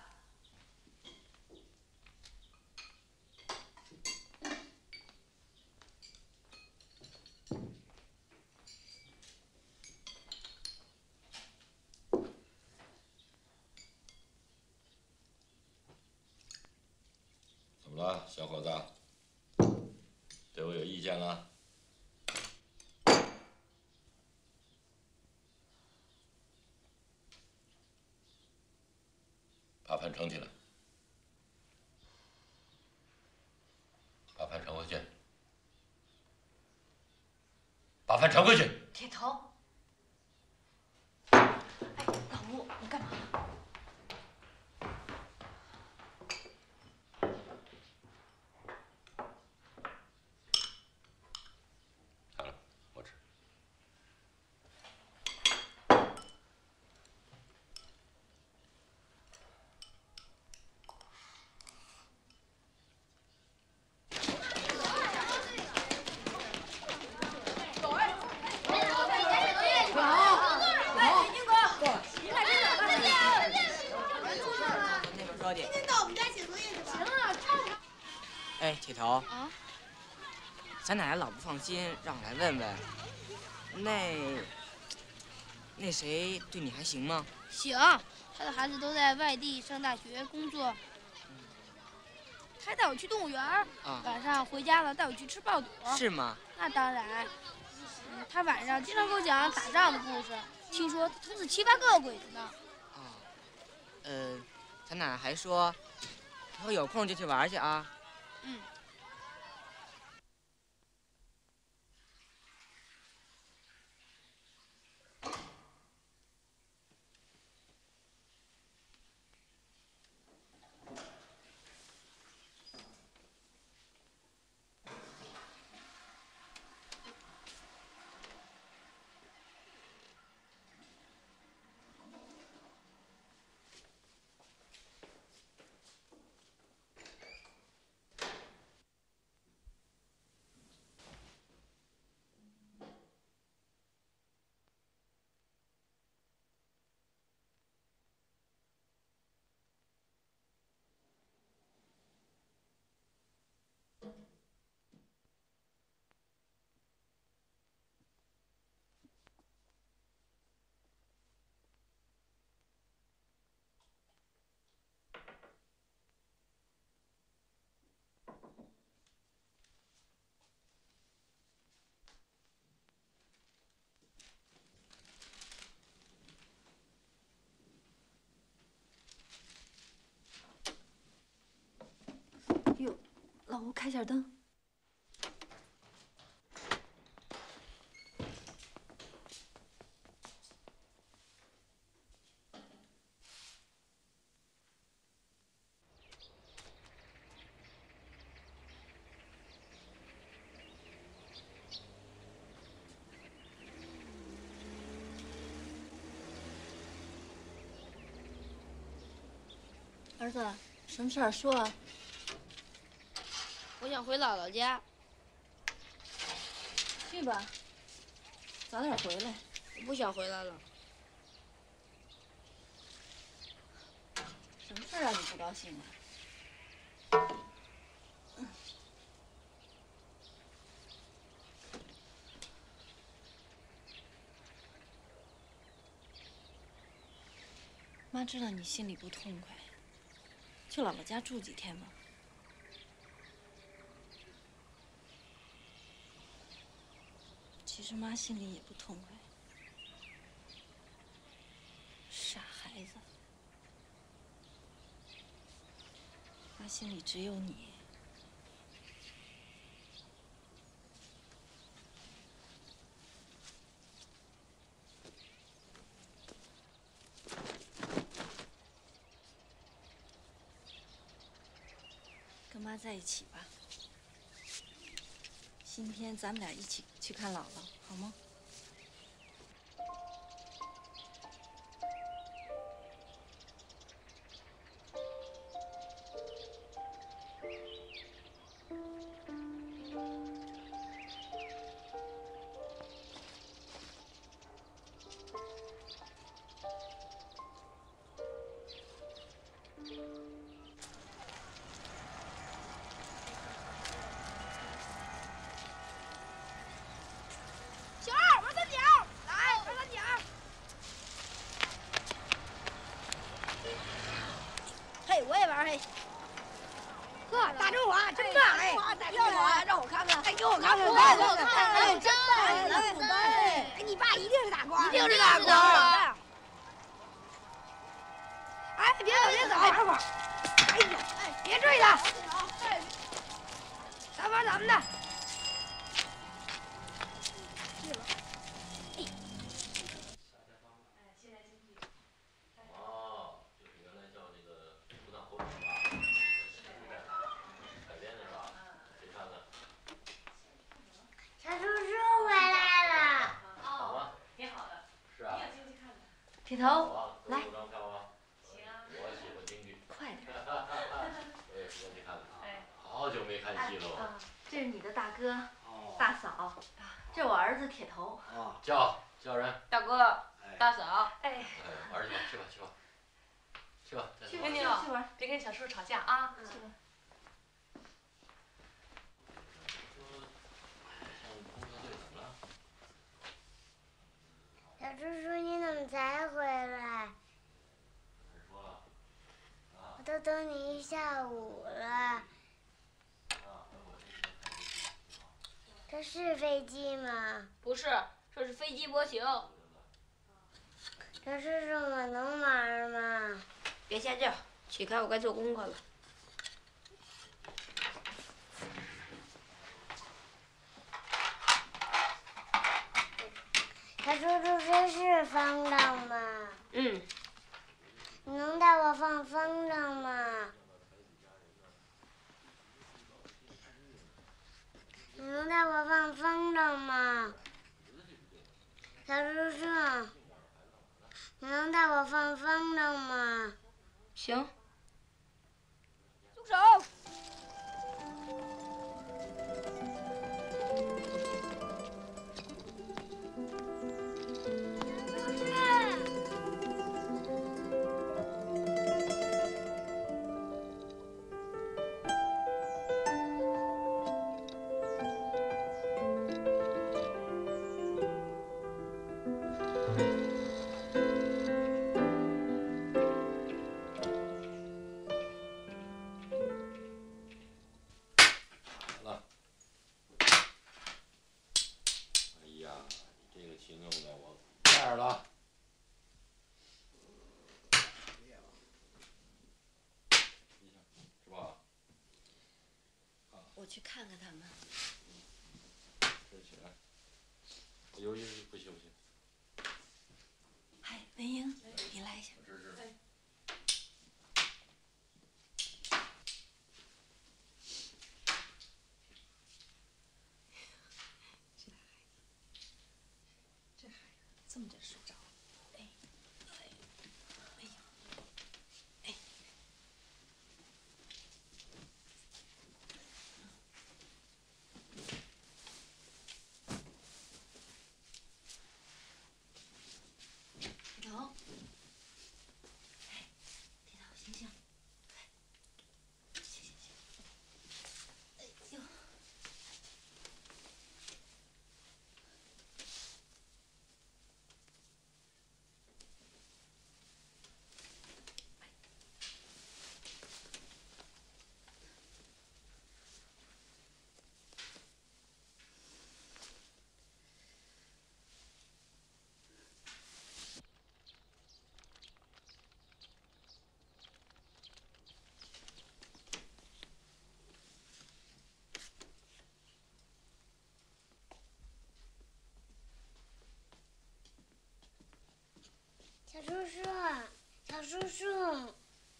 怎么了，小伙子？对我有意见了？把饭盛起来，把饭盛回去，把饭盛回去。 铁头，哎，老吴，你干嘛呢？ 好了，我吃。 哎，铁头，啊，咱奶奶老不放心，让我来问问，那那谁对你还行吗？ 行，他的孩子都在外地上大学工作。他带我去动物园儿， 啊， 晚上回家了带我去吃爆肚。 是吗？ 那当然。嗯，他晚上经常给我讲打仗的故事，听说他捅死七八个鬼子呢。 啊，呃，咱奶奶还说，以后有空就去玩去啊。 嗯。 哟，老吴开下灯。儿子，什么事儿？说啊。 我想回姥姥家。 去吧，早点回来。 我不想回来了。 什么事儿让你不高兴啊？妈知道你心里不痛快，去姥姥家住几天吧。其实妈心里也不痛快，傻孩子，妈心里只有你。跟妈在一起吧。今天咱们俩一起去看姥姥，好吗？ 爸一定是大官， 一定是大官。 哎，别走，别走，哎呀，别追他，咱玩咱们的。 哦，就是原来叫这个不当火腿吧？改编的是吧？谁看的？ 小叔叔回来了。 好吗？ 挺好的。 是啊。 铁头，来。 看吗？行。我喜欢京剧。 快点。 我也是过去看的。哎。好久没看戏喽。 啊，这是你的大哥、大嫂，这是我儿子铁头。 啊，叫叫人。 大哥，大嫂。 哎。 哎，玩去吧，去吧，去吧。去吧。 去吧，去玩，别跟小叔吵架啊。去吧。 小叔叔，你怎么才回来？我都等你一下午了。这是飞机吗？ 不是，这是飞机模型。 小叔叔，我能玩吗？ 别瞎叫，起开，我该做功课了。 小叔叔，这是风筝吗？ 嗯。 你能带我放风筝吗？你能带我放风筝吗？小叔叔，你能带我放风筝吗？ 行。 住手！ 我去看看他们。 这起来，游戏不行不行。 嗨，文英，你来一下。 这是。 这孩子这么点睡着了，哎，哎，哎呀，哎。铁头，哎，铁头，醒醒，醒醒醒，哎呦。 小叔叔，小叔叔，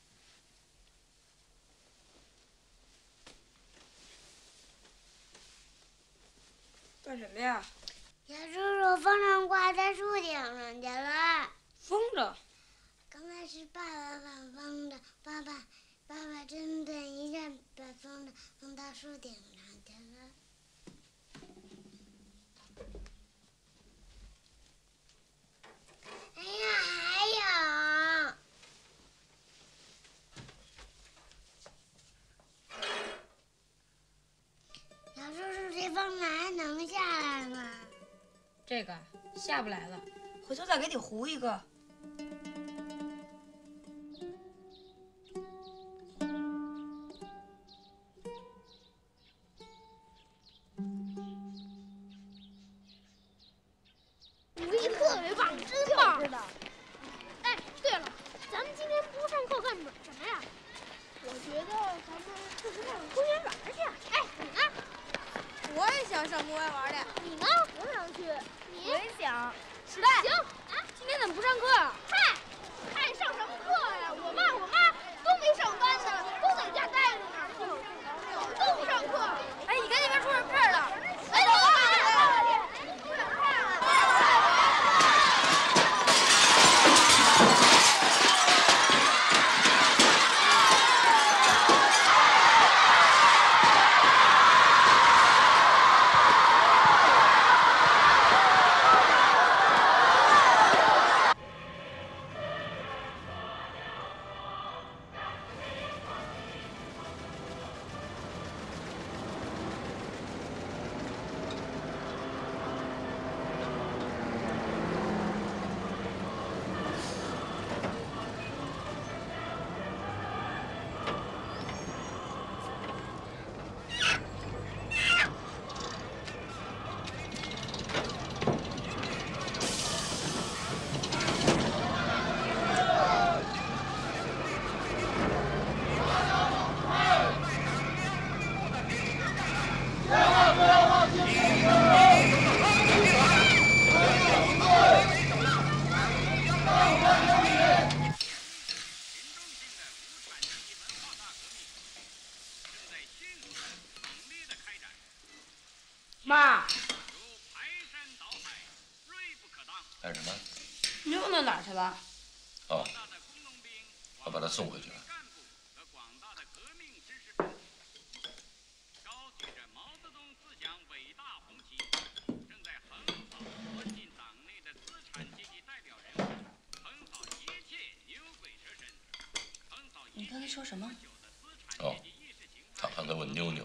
干什么呀？ 小叔叔，风筝挂在树顶上去了。 风筝？ 刚才是爸爸放风筝，爸爸，爸爸真的一下把风筝放到树顶上去了。哎呀，还有！小叔叔，这风筝还能下来吗？ 这个下不来了，回头再给你糊一个。无学霸，真棒！知道。哎，对了，咱们今天不上课干什么呀？我觉得咱们试试上公园玩去。哎，你呢？ 我也想上公园玩去。 你呢？我想去。你？ 我也想。 时代。行。啊，今天怎么不上课啊？嗨，还上什么课呀？我爸我妈都没上班呢，都在家待着呢，都不上课。哎，你看那边出什么事儿了？哎，走吧。 妈， 干什么？ 妞妞哪儿去了？ 哦，我把她送回去了。 你刚才说什么？ 哦，他刚才问妞妞。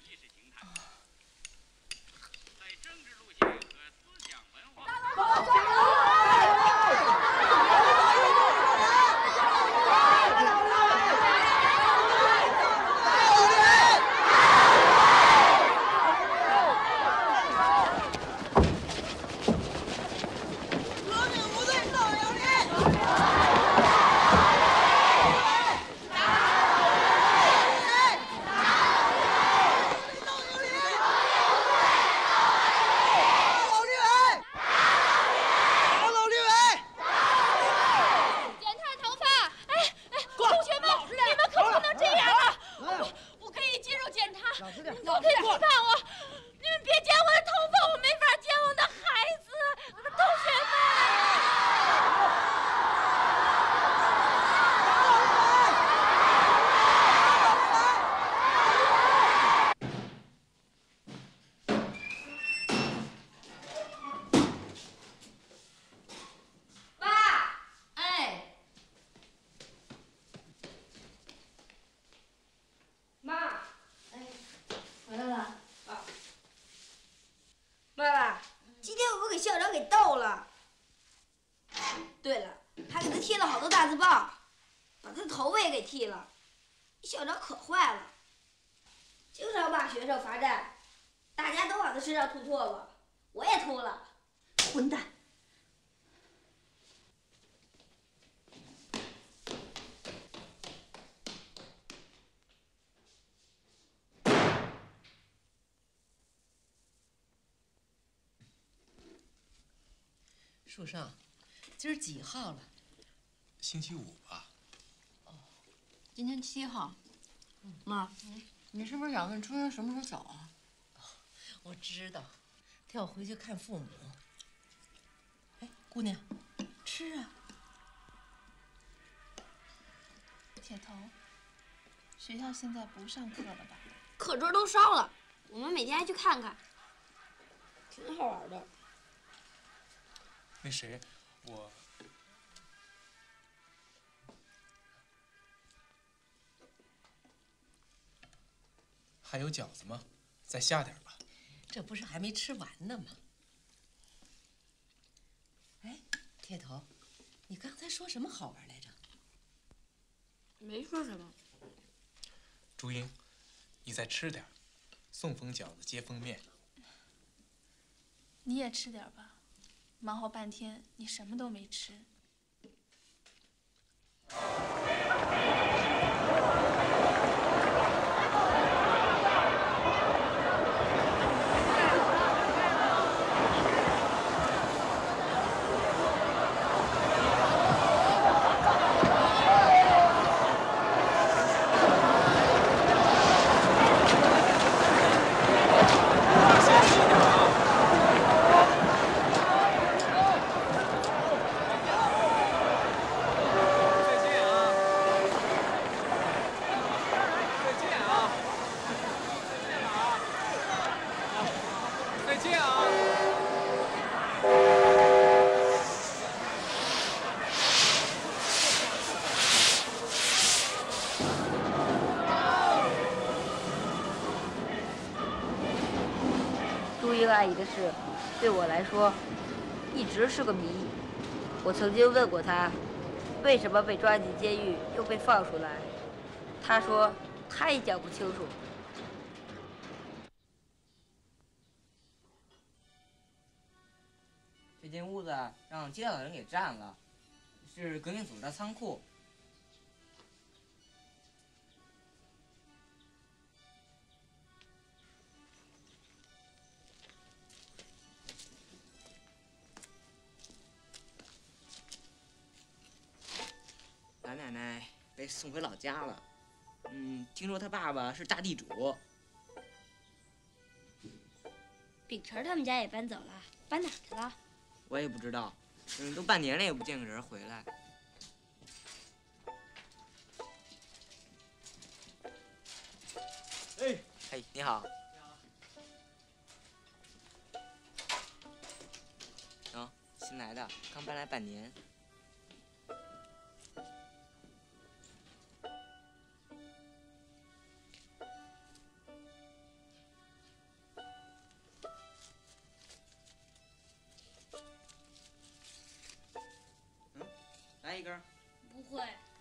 校长给逗了。对了，还给他贴了好多大字报，把他头发也给剃了。校长可坏了，经常骂学生罚站，大家都往他身上吐唾沫，我也吐了。混蛋！ 树上，今儿几号了？ 星期五吧。 哦，今天七号。妈，你是不是想问春英什么时候走啊？ 哦，我知道，他要回去看父母。哎，姑娘，吃啊。 铁头，学校现在不上课了吧？ 课桌都烧了，我们每天还去看看，挺好玩的。 那谁，我还有饺子吗？再下点吧。 这不是还没吃完呢吗？哎，铁头，你刚才说什么好玩来着？ 没说什么。 朱英，你再吃点，送封饺子接封面。 你也吃点吧。 忙活半天，你什么都没吃。 阿姨的事，对我来说一直是个谜。我曾经问过她，为什么被抓进监狱又被放出来，她说她也讲不清楚。 这间屋子让街道的人给占了，是革命组织的仓库。咱奶奶被送回老家了，嗯，听说她爸爸是大地主。 秉晨他们家也搬走了，搬哪去了？ 我也不知道，嗯，都半年了也不见个人回来。 哎， 嘿，你好。哦，新来的，刚搬来半年。来一根。 不会。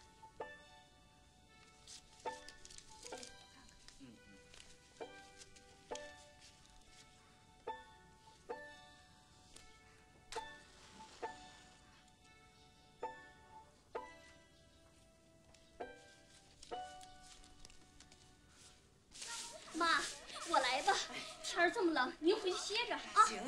嗯嗯。 妈，我来吧。天儿这么冷，您回去歇着啊。 行。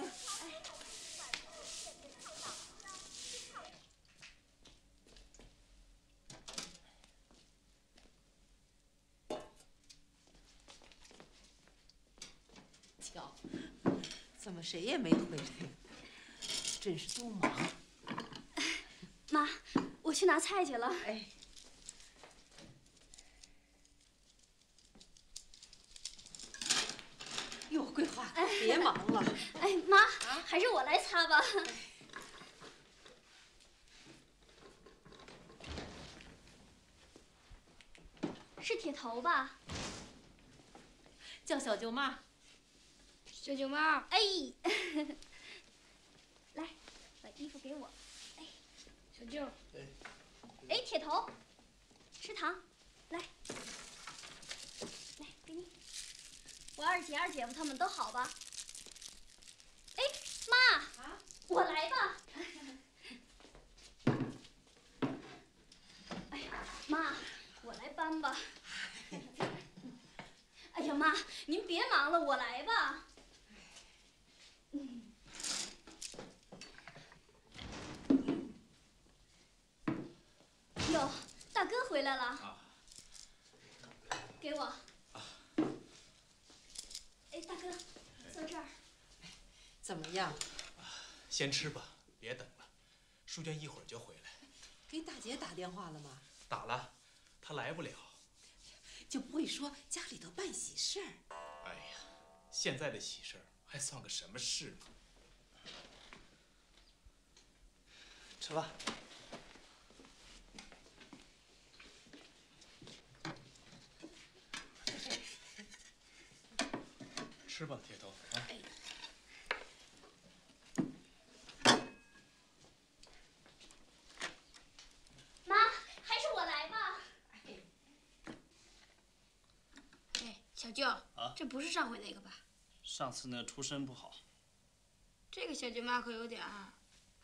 瞧，怎么谁也没回来？真是都忙。 妈，我去拿菜去了。 哎。哟，桂花，别忙了。 哎，妈，还是我来擦吧。是铁头吧？ 叫小舅妈。 小舅妈。哎，来，把衣服给我。哎，小舅。哎，铁头，吃糖，来，来给你。我二姐、二姐夫他们都好吧？哎，妈，啊，我来吧。哎呀，妈，我来搬吧。哎呀，妈，您别忙了，我来吧。嗯。哟，大哥回来了。啊。给我。啊。哎，大哥，坐这儿。 怎么样？ 先吃吧，别等了。书娟一会儿就回来。 给大姐打电话了吗？ 打了，她来不了。 就不会说家里头办喜事儿？ 哎呀，现在的喜事儿还算个什么事呢？ 吃吧。 吃吧，铁头啊。 妈，还是我来吧。哎，小舅，啊，这不是上回那个吧？ 上次那出身不好。 这个小舅妈可有点儿。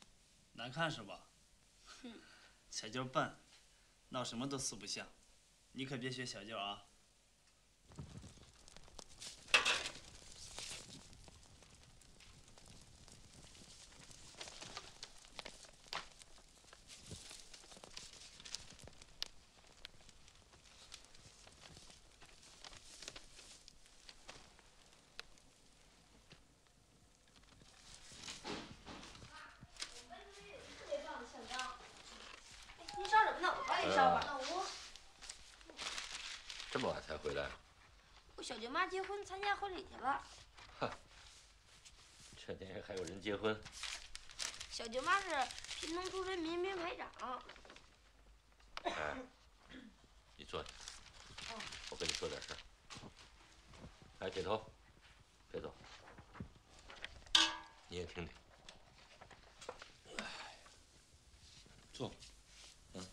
难看是吧？哼，小舅笨，闹什么都四不像，你可别学小舅啊。 您烧什么呢？我帮您烧吧。老吴， 这么晚才回来？ 我小舅妈结婚，参加婚礼去了。 哼，这年还有人结婚？ 小舅妈是贫农出身民兵排长。 哎，你坐下，我跟你说点事儿。哎，铁头，别走，你也听听。哎，坐。嗯。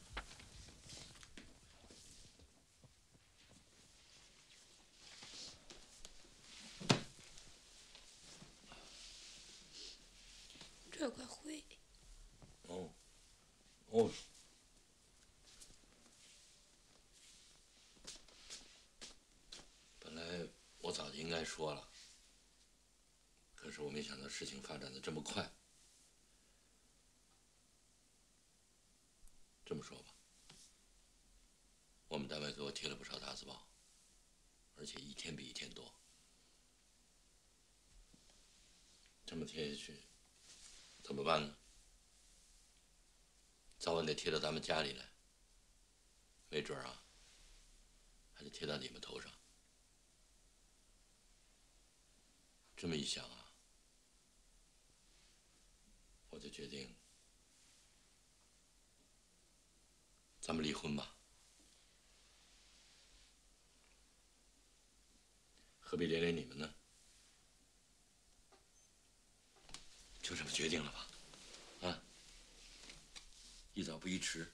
这块灰。 哦。哦。本来我早就应该说了，可是我没想到事情发展的这么快。这么说吧，我们单位给我贴了不少大字报，而且一天比一天多。这么贴下去，怎么办呢？早晚得贴到咱们家里来，没准啊，还得贴到你们头上。这么一想啊，我就决定，咱们离婚吧。何必连累你们呢？就这么决定了吧，啊！一早不宜迟。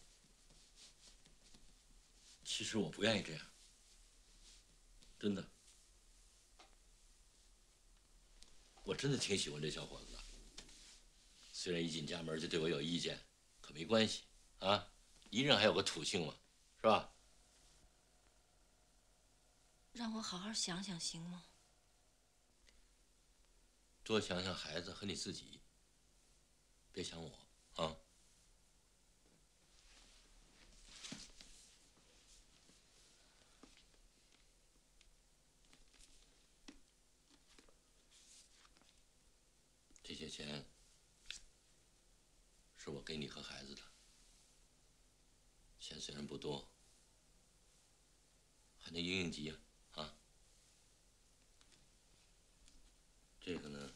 其实我不愿意这样，真的。我真的挺喜欢这小伙子的，虽然一进家门就对我有意见，可没关系啊，一人还有个土性嘛，是吧？ 让我好好想想行吗？ 多想想孩子和你自己，别想我啊。这些钱是我给你和孩子的，钱虽然不多，还能应应急啊。啊，这个呢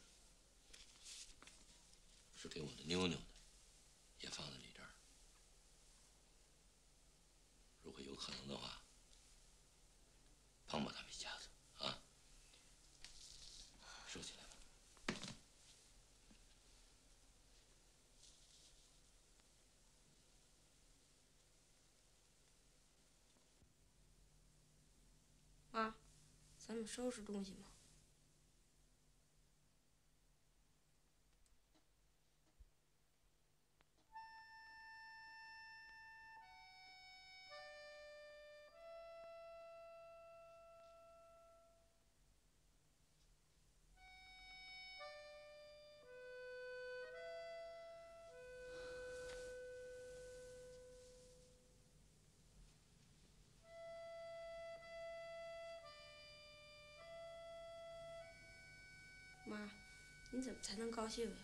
是给我的妞妞的，也放在你这儿。如果有可能的话，帮帮他们一下子啊。收起来吧。 妈，咱们收拾东西吗？妈，你怎么才能高兴呀？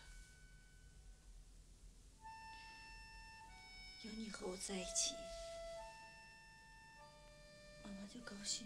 有你和我在一起，妈妈就高兴。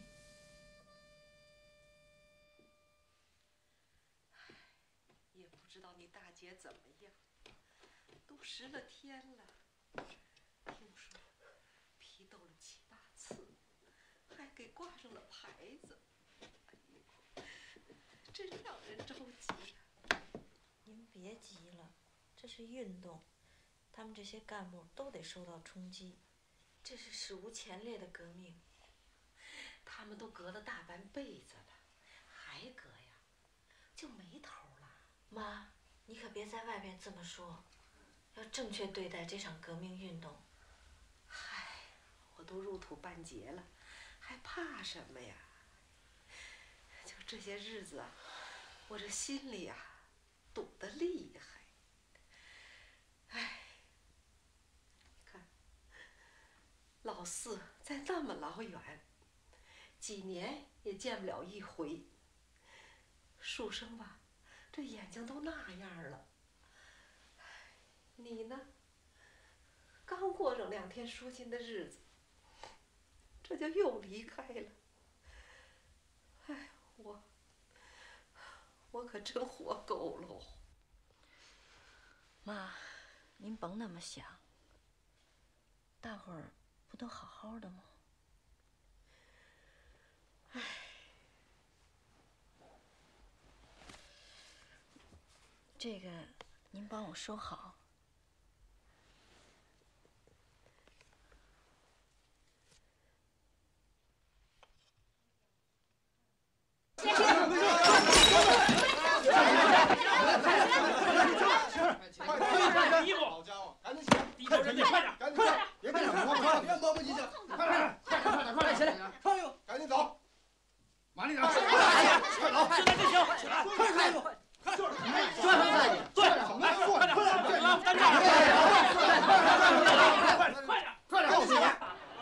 也不知道你大姐怎么样，都十来天了，听说批斗了七八次，还给挂上了牌子，哎呦，真让人着急。 您别急了，这是运动，他们这些干部都得受到冲击，这是史无前例的革命。 他们都隔了大半辈子了，还隔呀，就没头了。 妈，你可别在外边这么说。 要正确对待这场革命运动。 嗨，我都入土半截了，还怕什么呀？就这些日子啊，我这心里啊堵得厉害。哎，看，老四在那么老远，几年也见不了一回。书生吧，这眼睛都那样了。你呢？刚过上两天舒心的日子，这就又离开了。哎，我，我可真活够喽。 妈，您甭那么想，大伙儿不都好好的吗？哎。这个您帮我收好。 快衣服，好家伙，赶紧起来！地头人，快点，赶紧，快点，别别别别磨磨唧唧，快点，快点，快点，快点，起来！穿衣服，赶紧走，麻利点，快走，现在就行，起来，快穿衣服。就是，转上再去，对，来，快点，快点，啊，单站，快点，快点，快点，快点，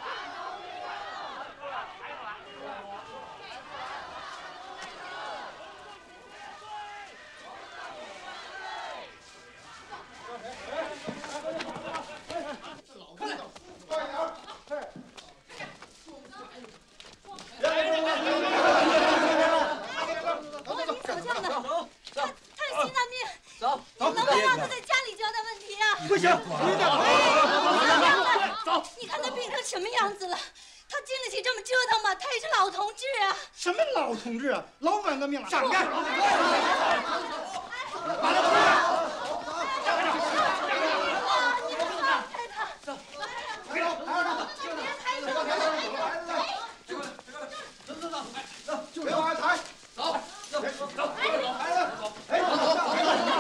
不行，你得走。 你看他病成什么样子了？他经得起这么折腾吗？他也是老同志啊。 什么老同志啊？老反革命了！闪开！把他推开！ 你们放开他！ 走， 别抬手！ 走走走，走，别往外抬，走，走，走，走，哎，走走走，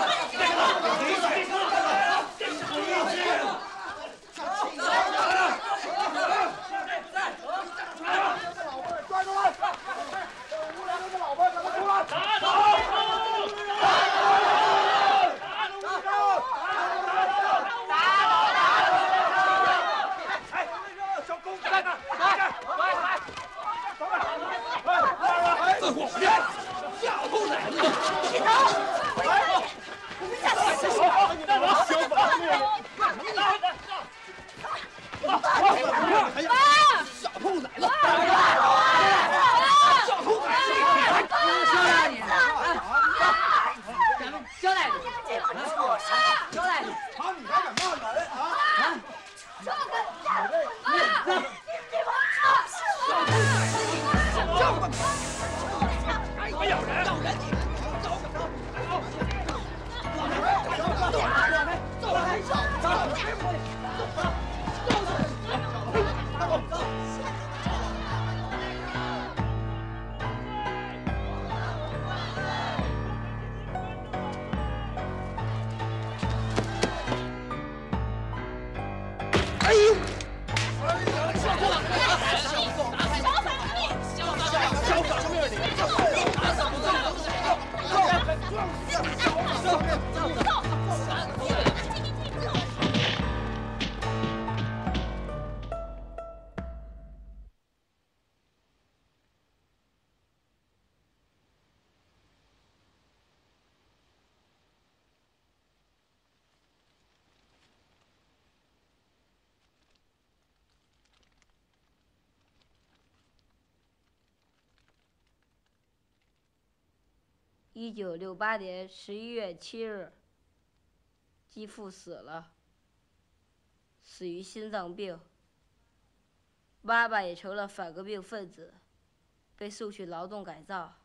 抓住了！这无良的老婆，给他出来！打倒！打住！打住！打住！哎，小公子，来来来，来来，走吧，来，自我别，小兔崽子，起头，来，下去，小房子，小房子，你来，啊，小兔崽子，小兔崽子， 消消你，咱们交代你，交代你， 好，你还敢骂人啊？啊！ 这个啊！你别往小兔崽子，这么还咬人？咬人你！走走走！走走走！哎呦！小兔崽子！小反革命！小反革命！你走！走走走！走！ 一九六八年十一月七日，继父死了，死于心脏病。爸爸也成了反革命分子，被送去劳动改造。